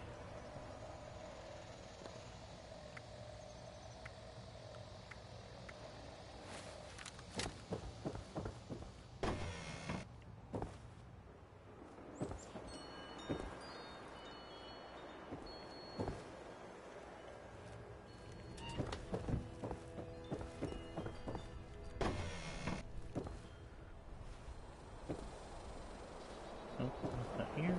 Nope, not here.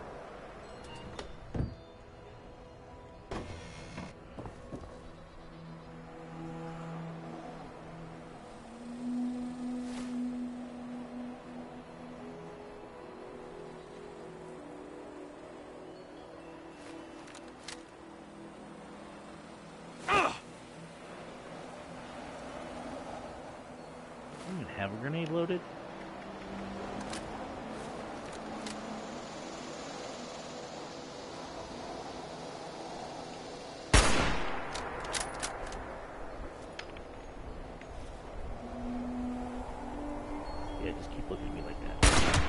Have a grenade loaded? Yeah, just keep looking at me like that.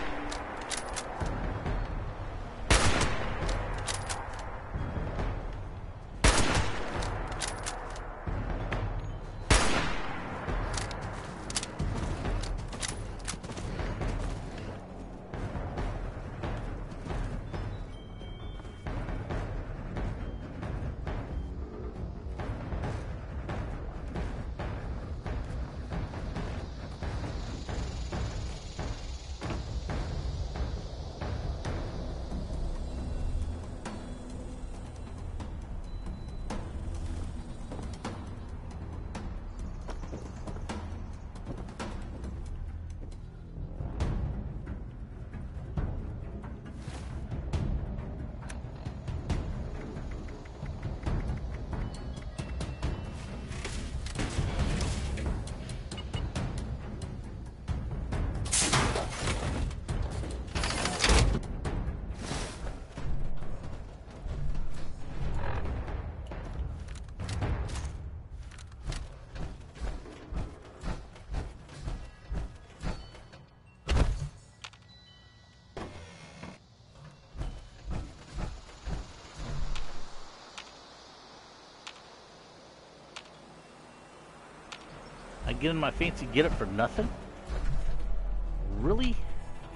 I get in my fancy get up for nothing? Really?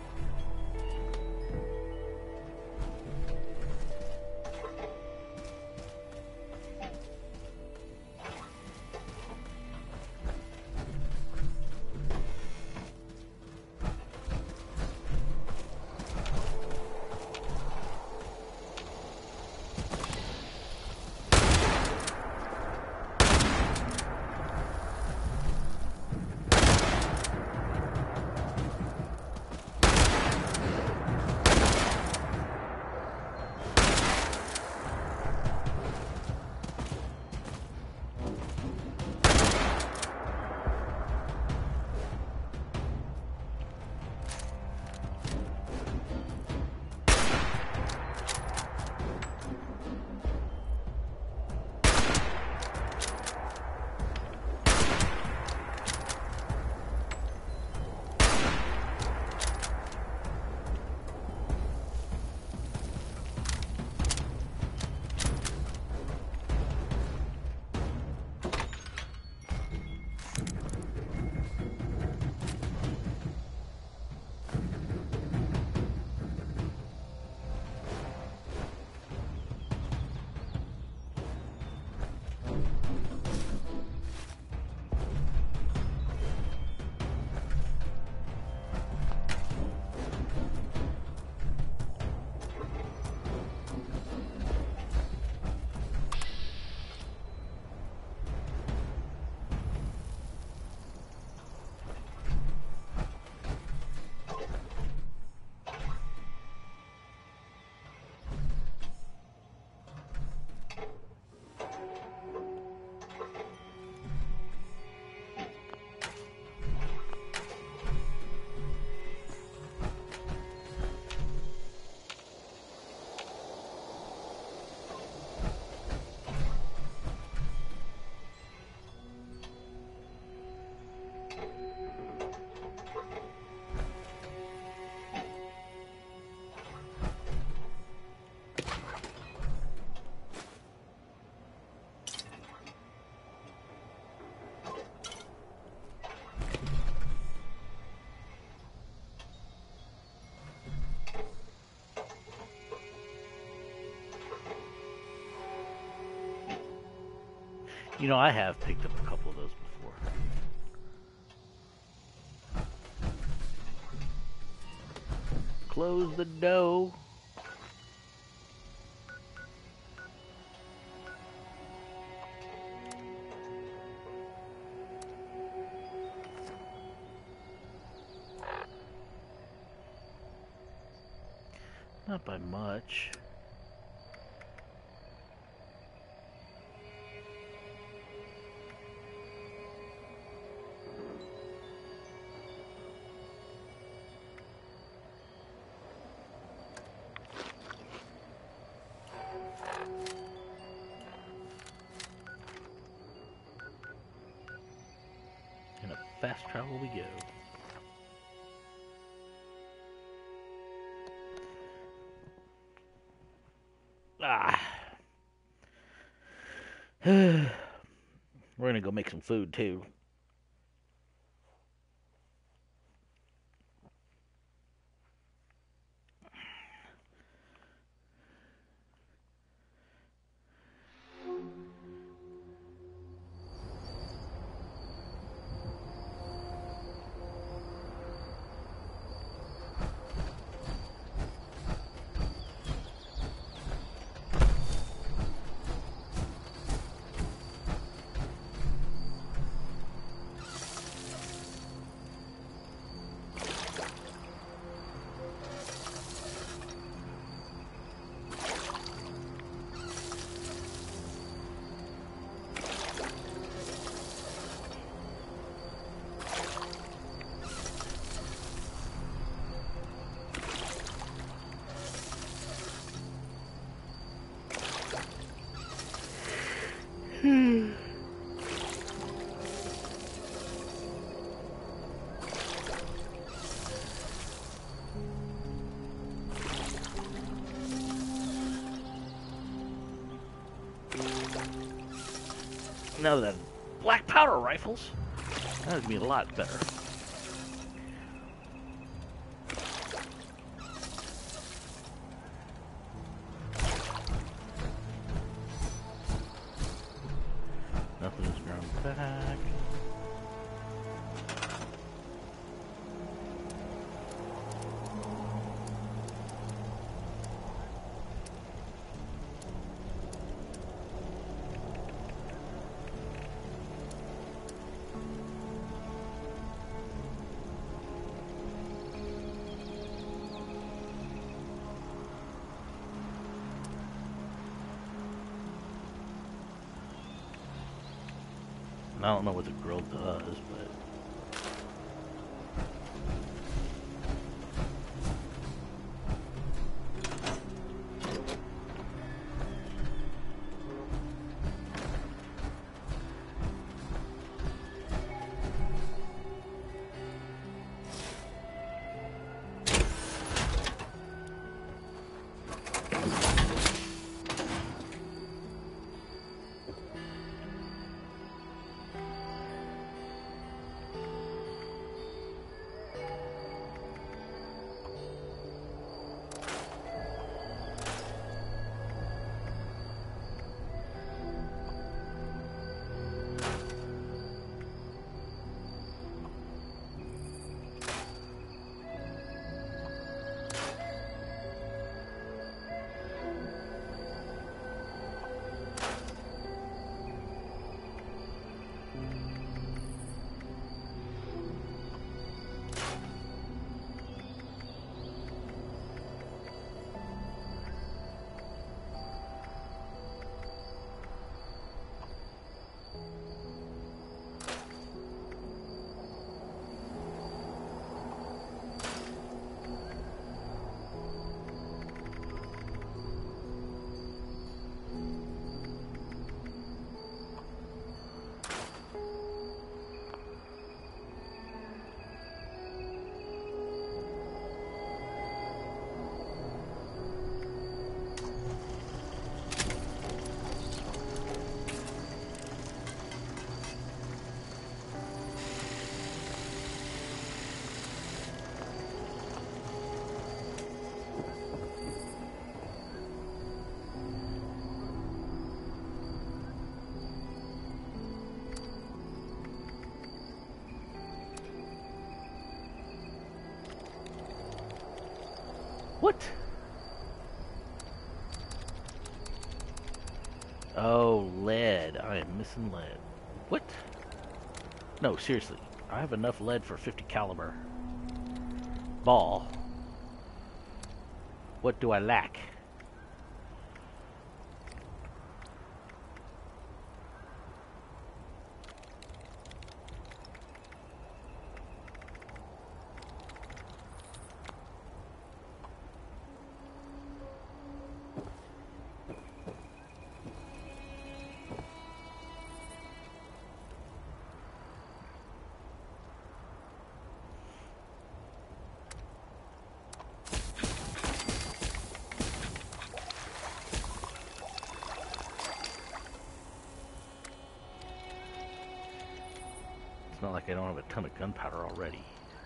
You know, I have picked up a couple of those before. close the dough. Not by much. And a fast travel we go. Ah. We're gonna go make some food too. Now then, black powder rifles. That would be a lot better. Nothing's grown back. I don't know what the grill does, but... What? Oh, lead. I am missing lead. What? No, seriously. I have enough lead for 50 caliber ball. What do I lack? It's not like I don't have a ton of gunpowder already.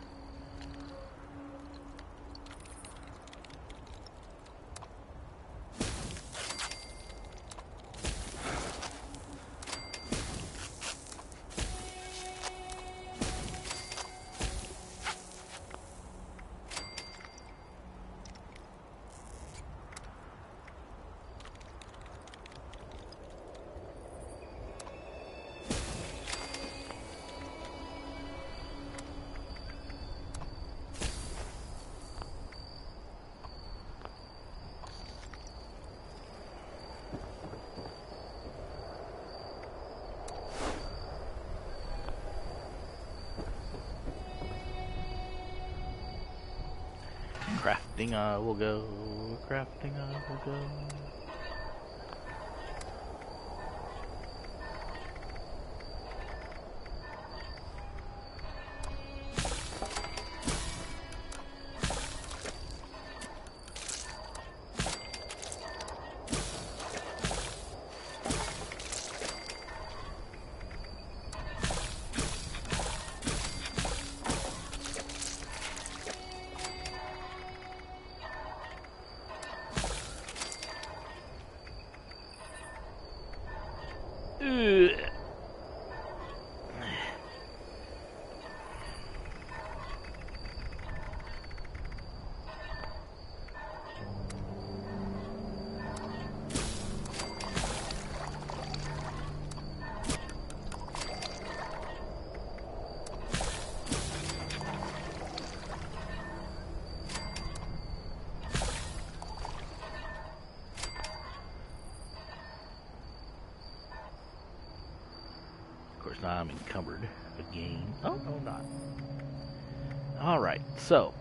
Crafting I will go, crafting I will go. Of course, now I'm encumbered again. Oh, no, I'm not. Alright, so.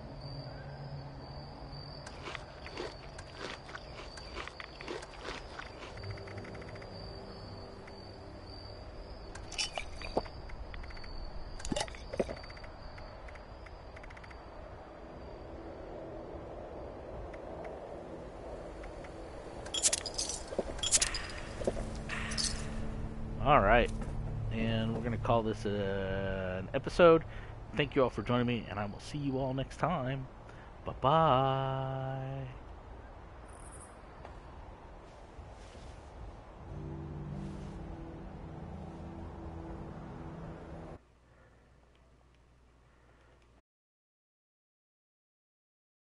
Alright. And we're going to call this an episode. Thank you all for joining me, and I will see you all next time. Bye-bye.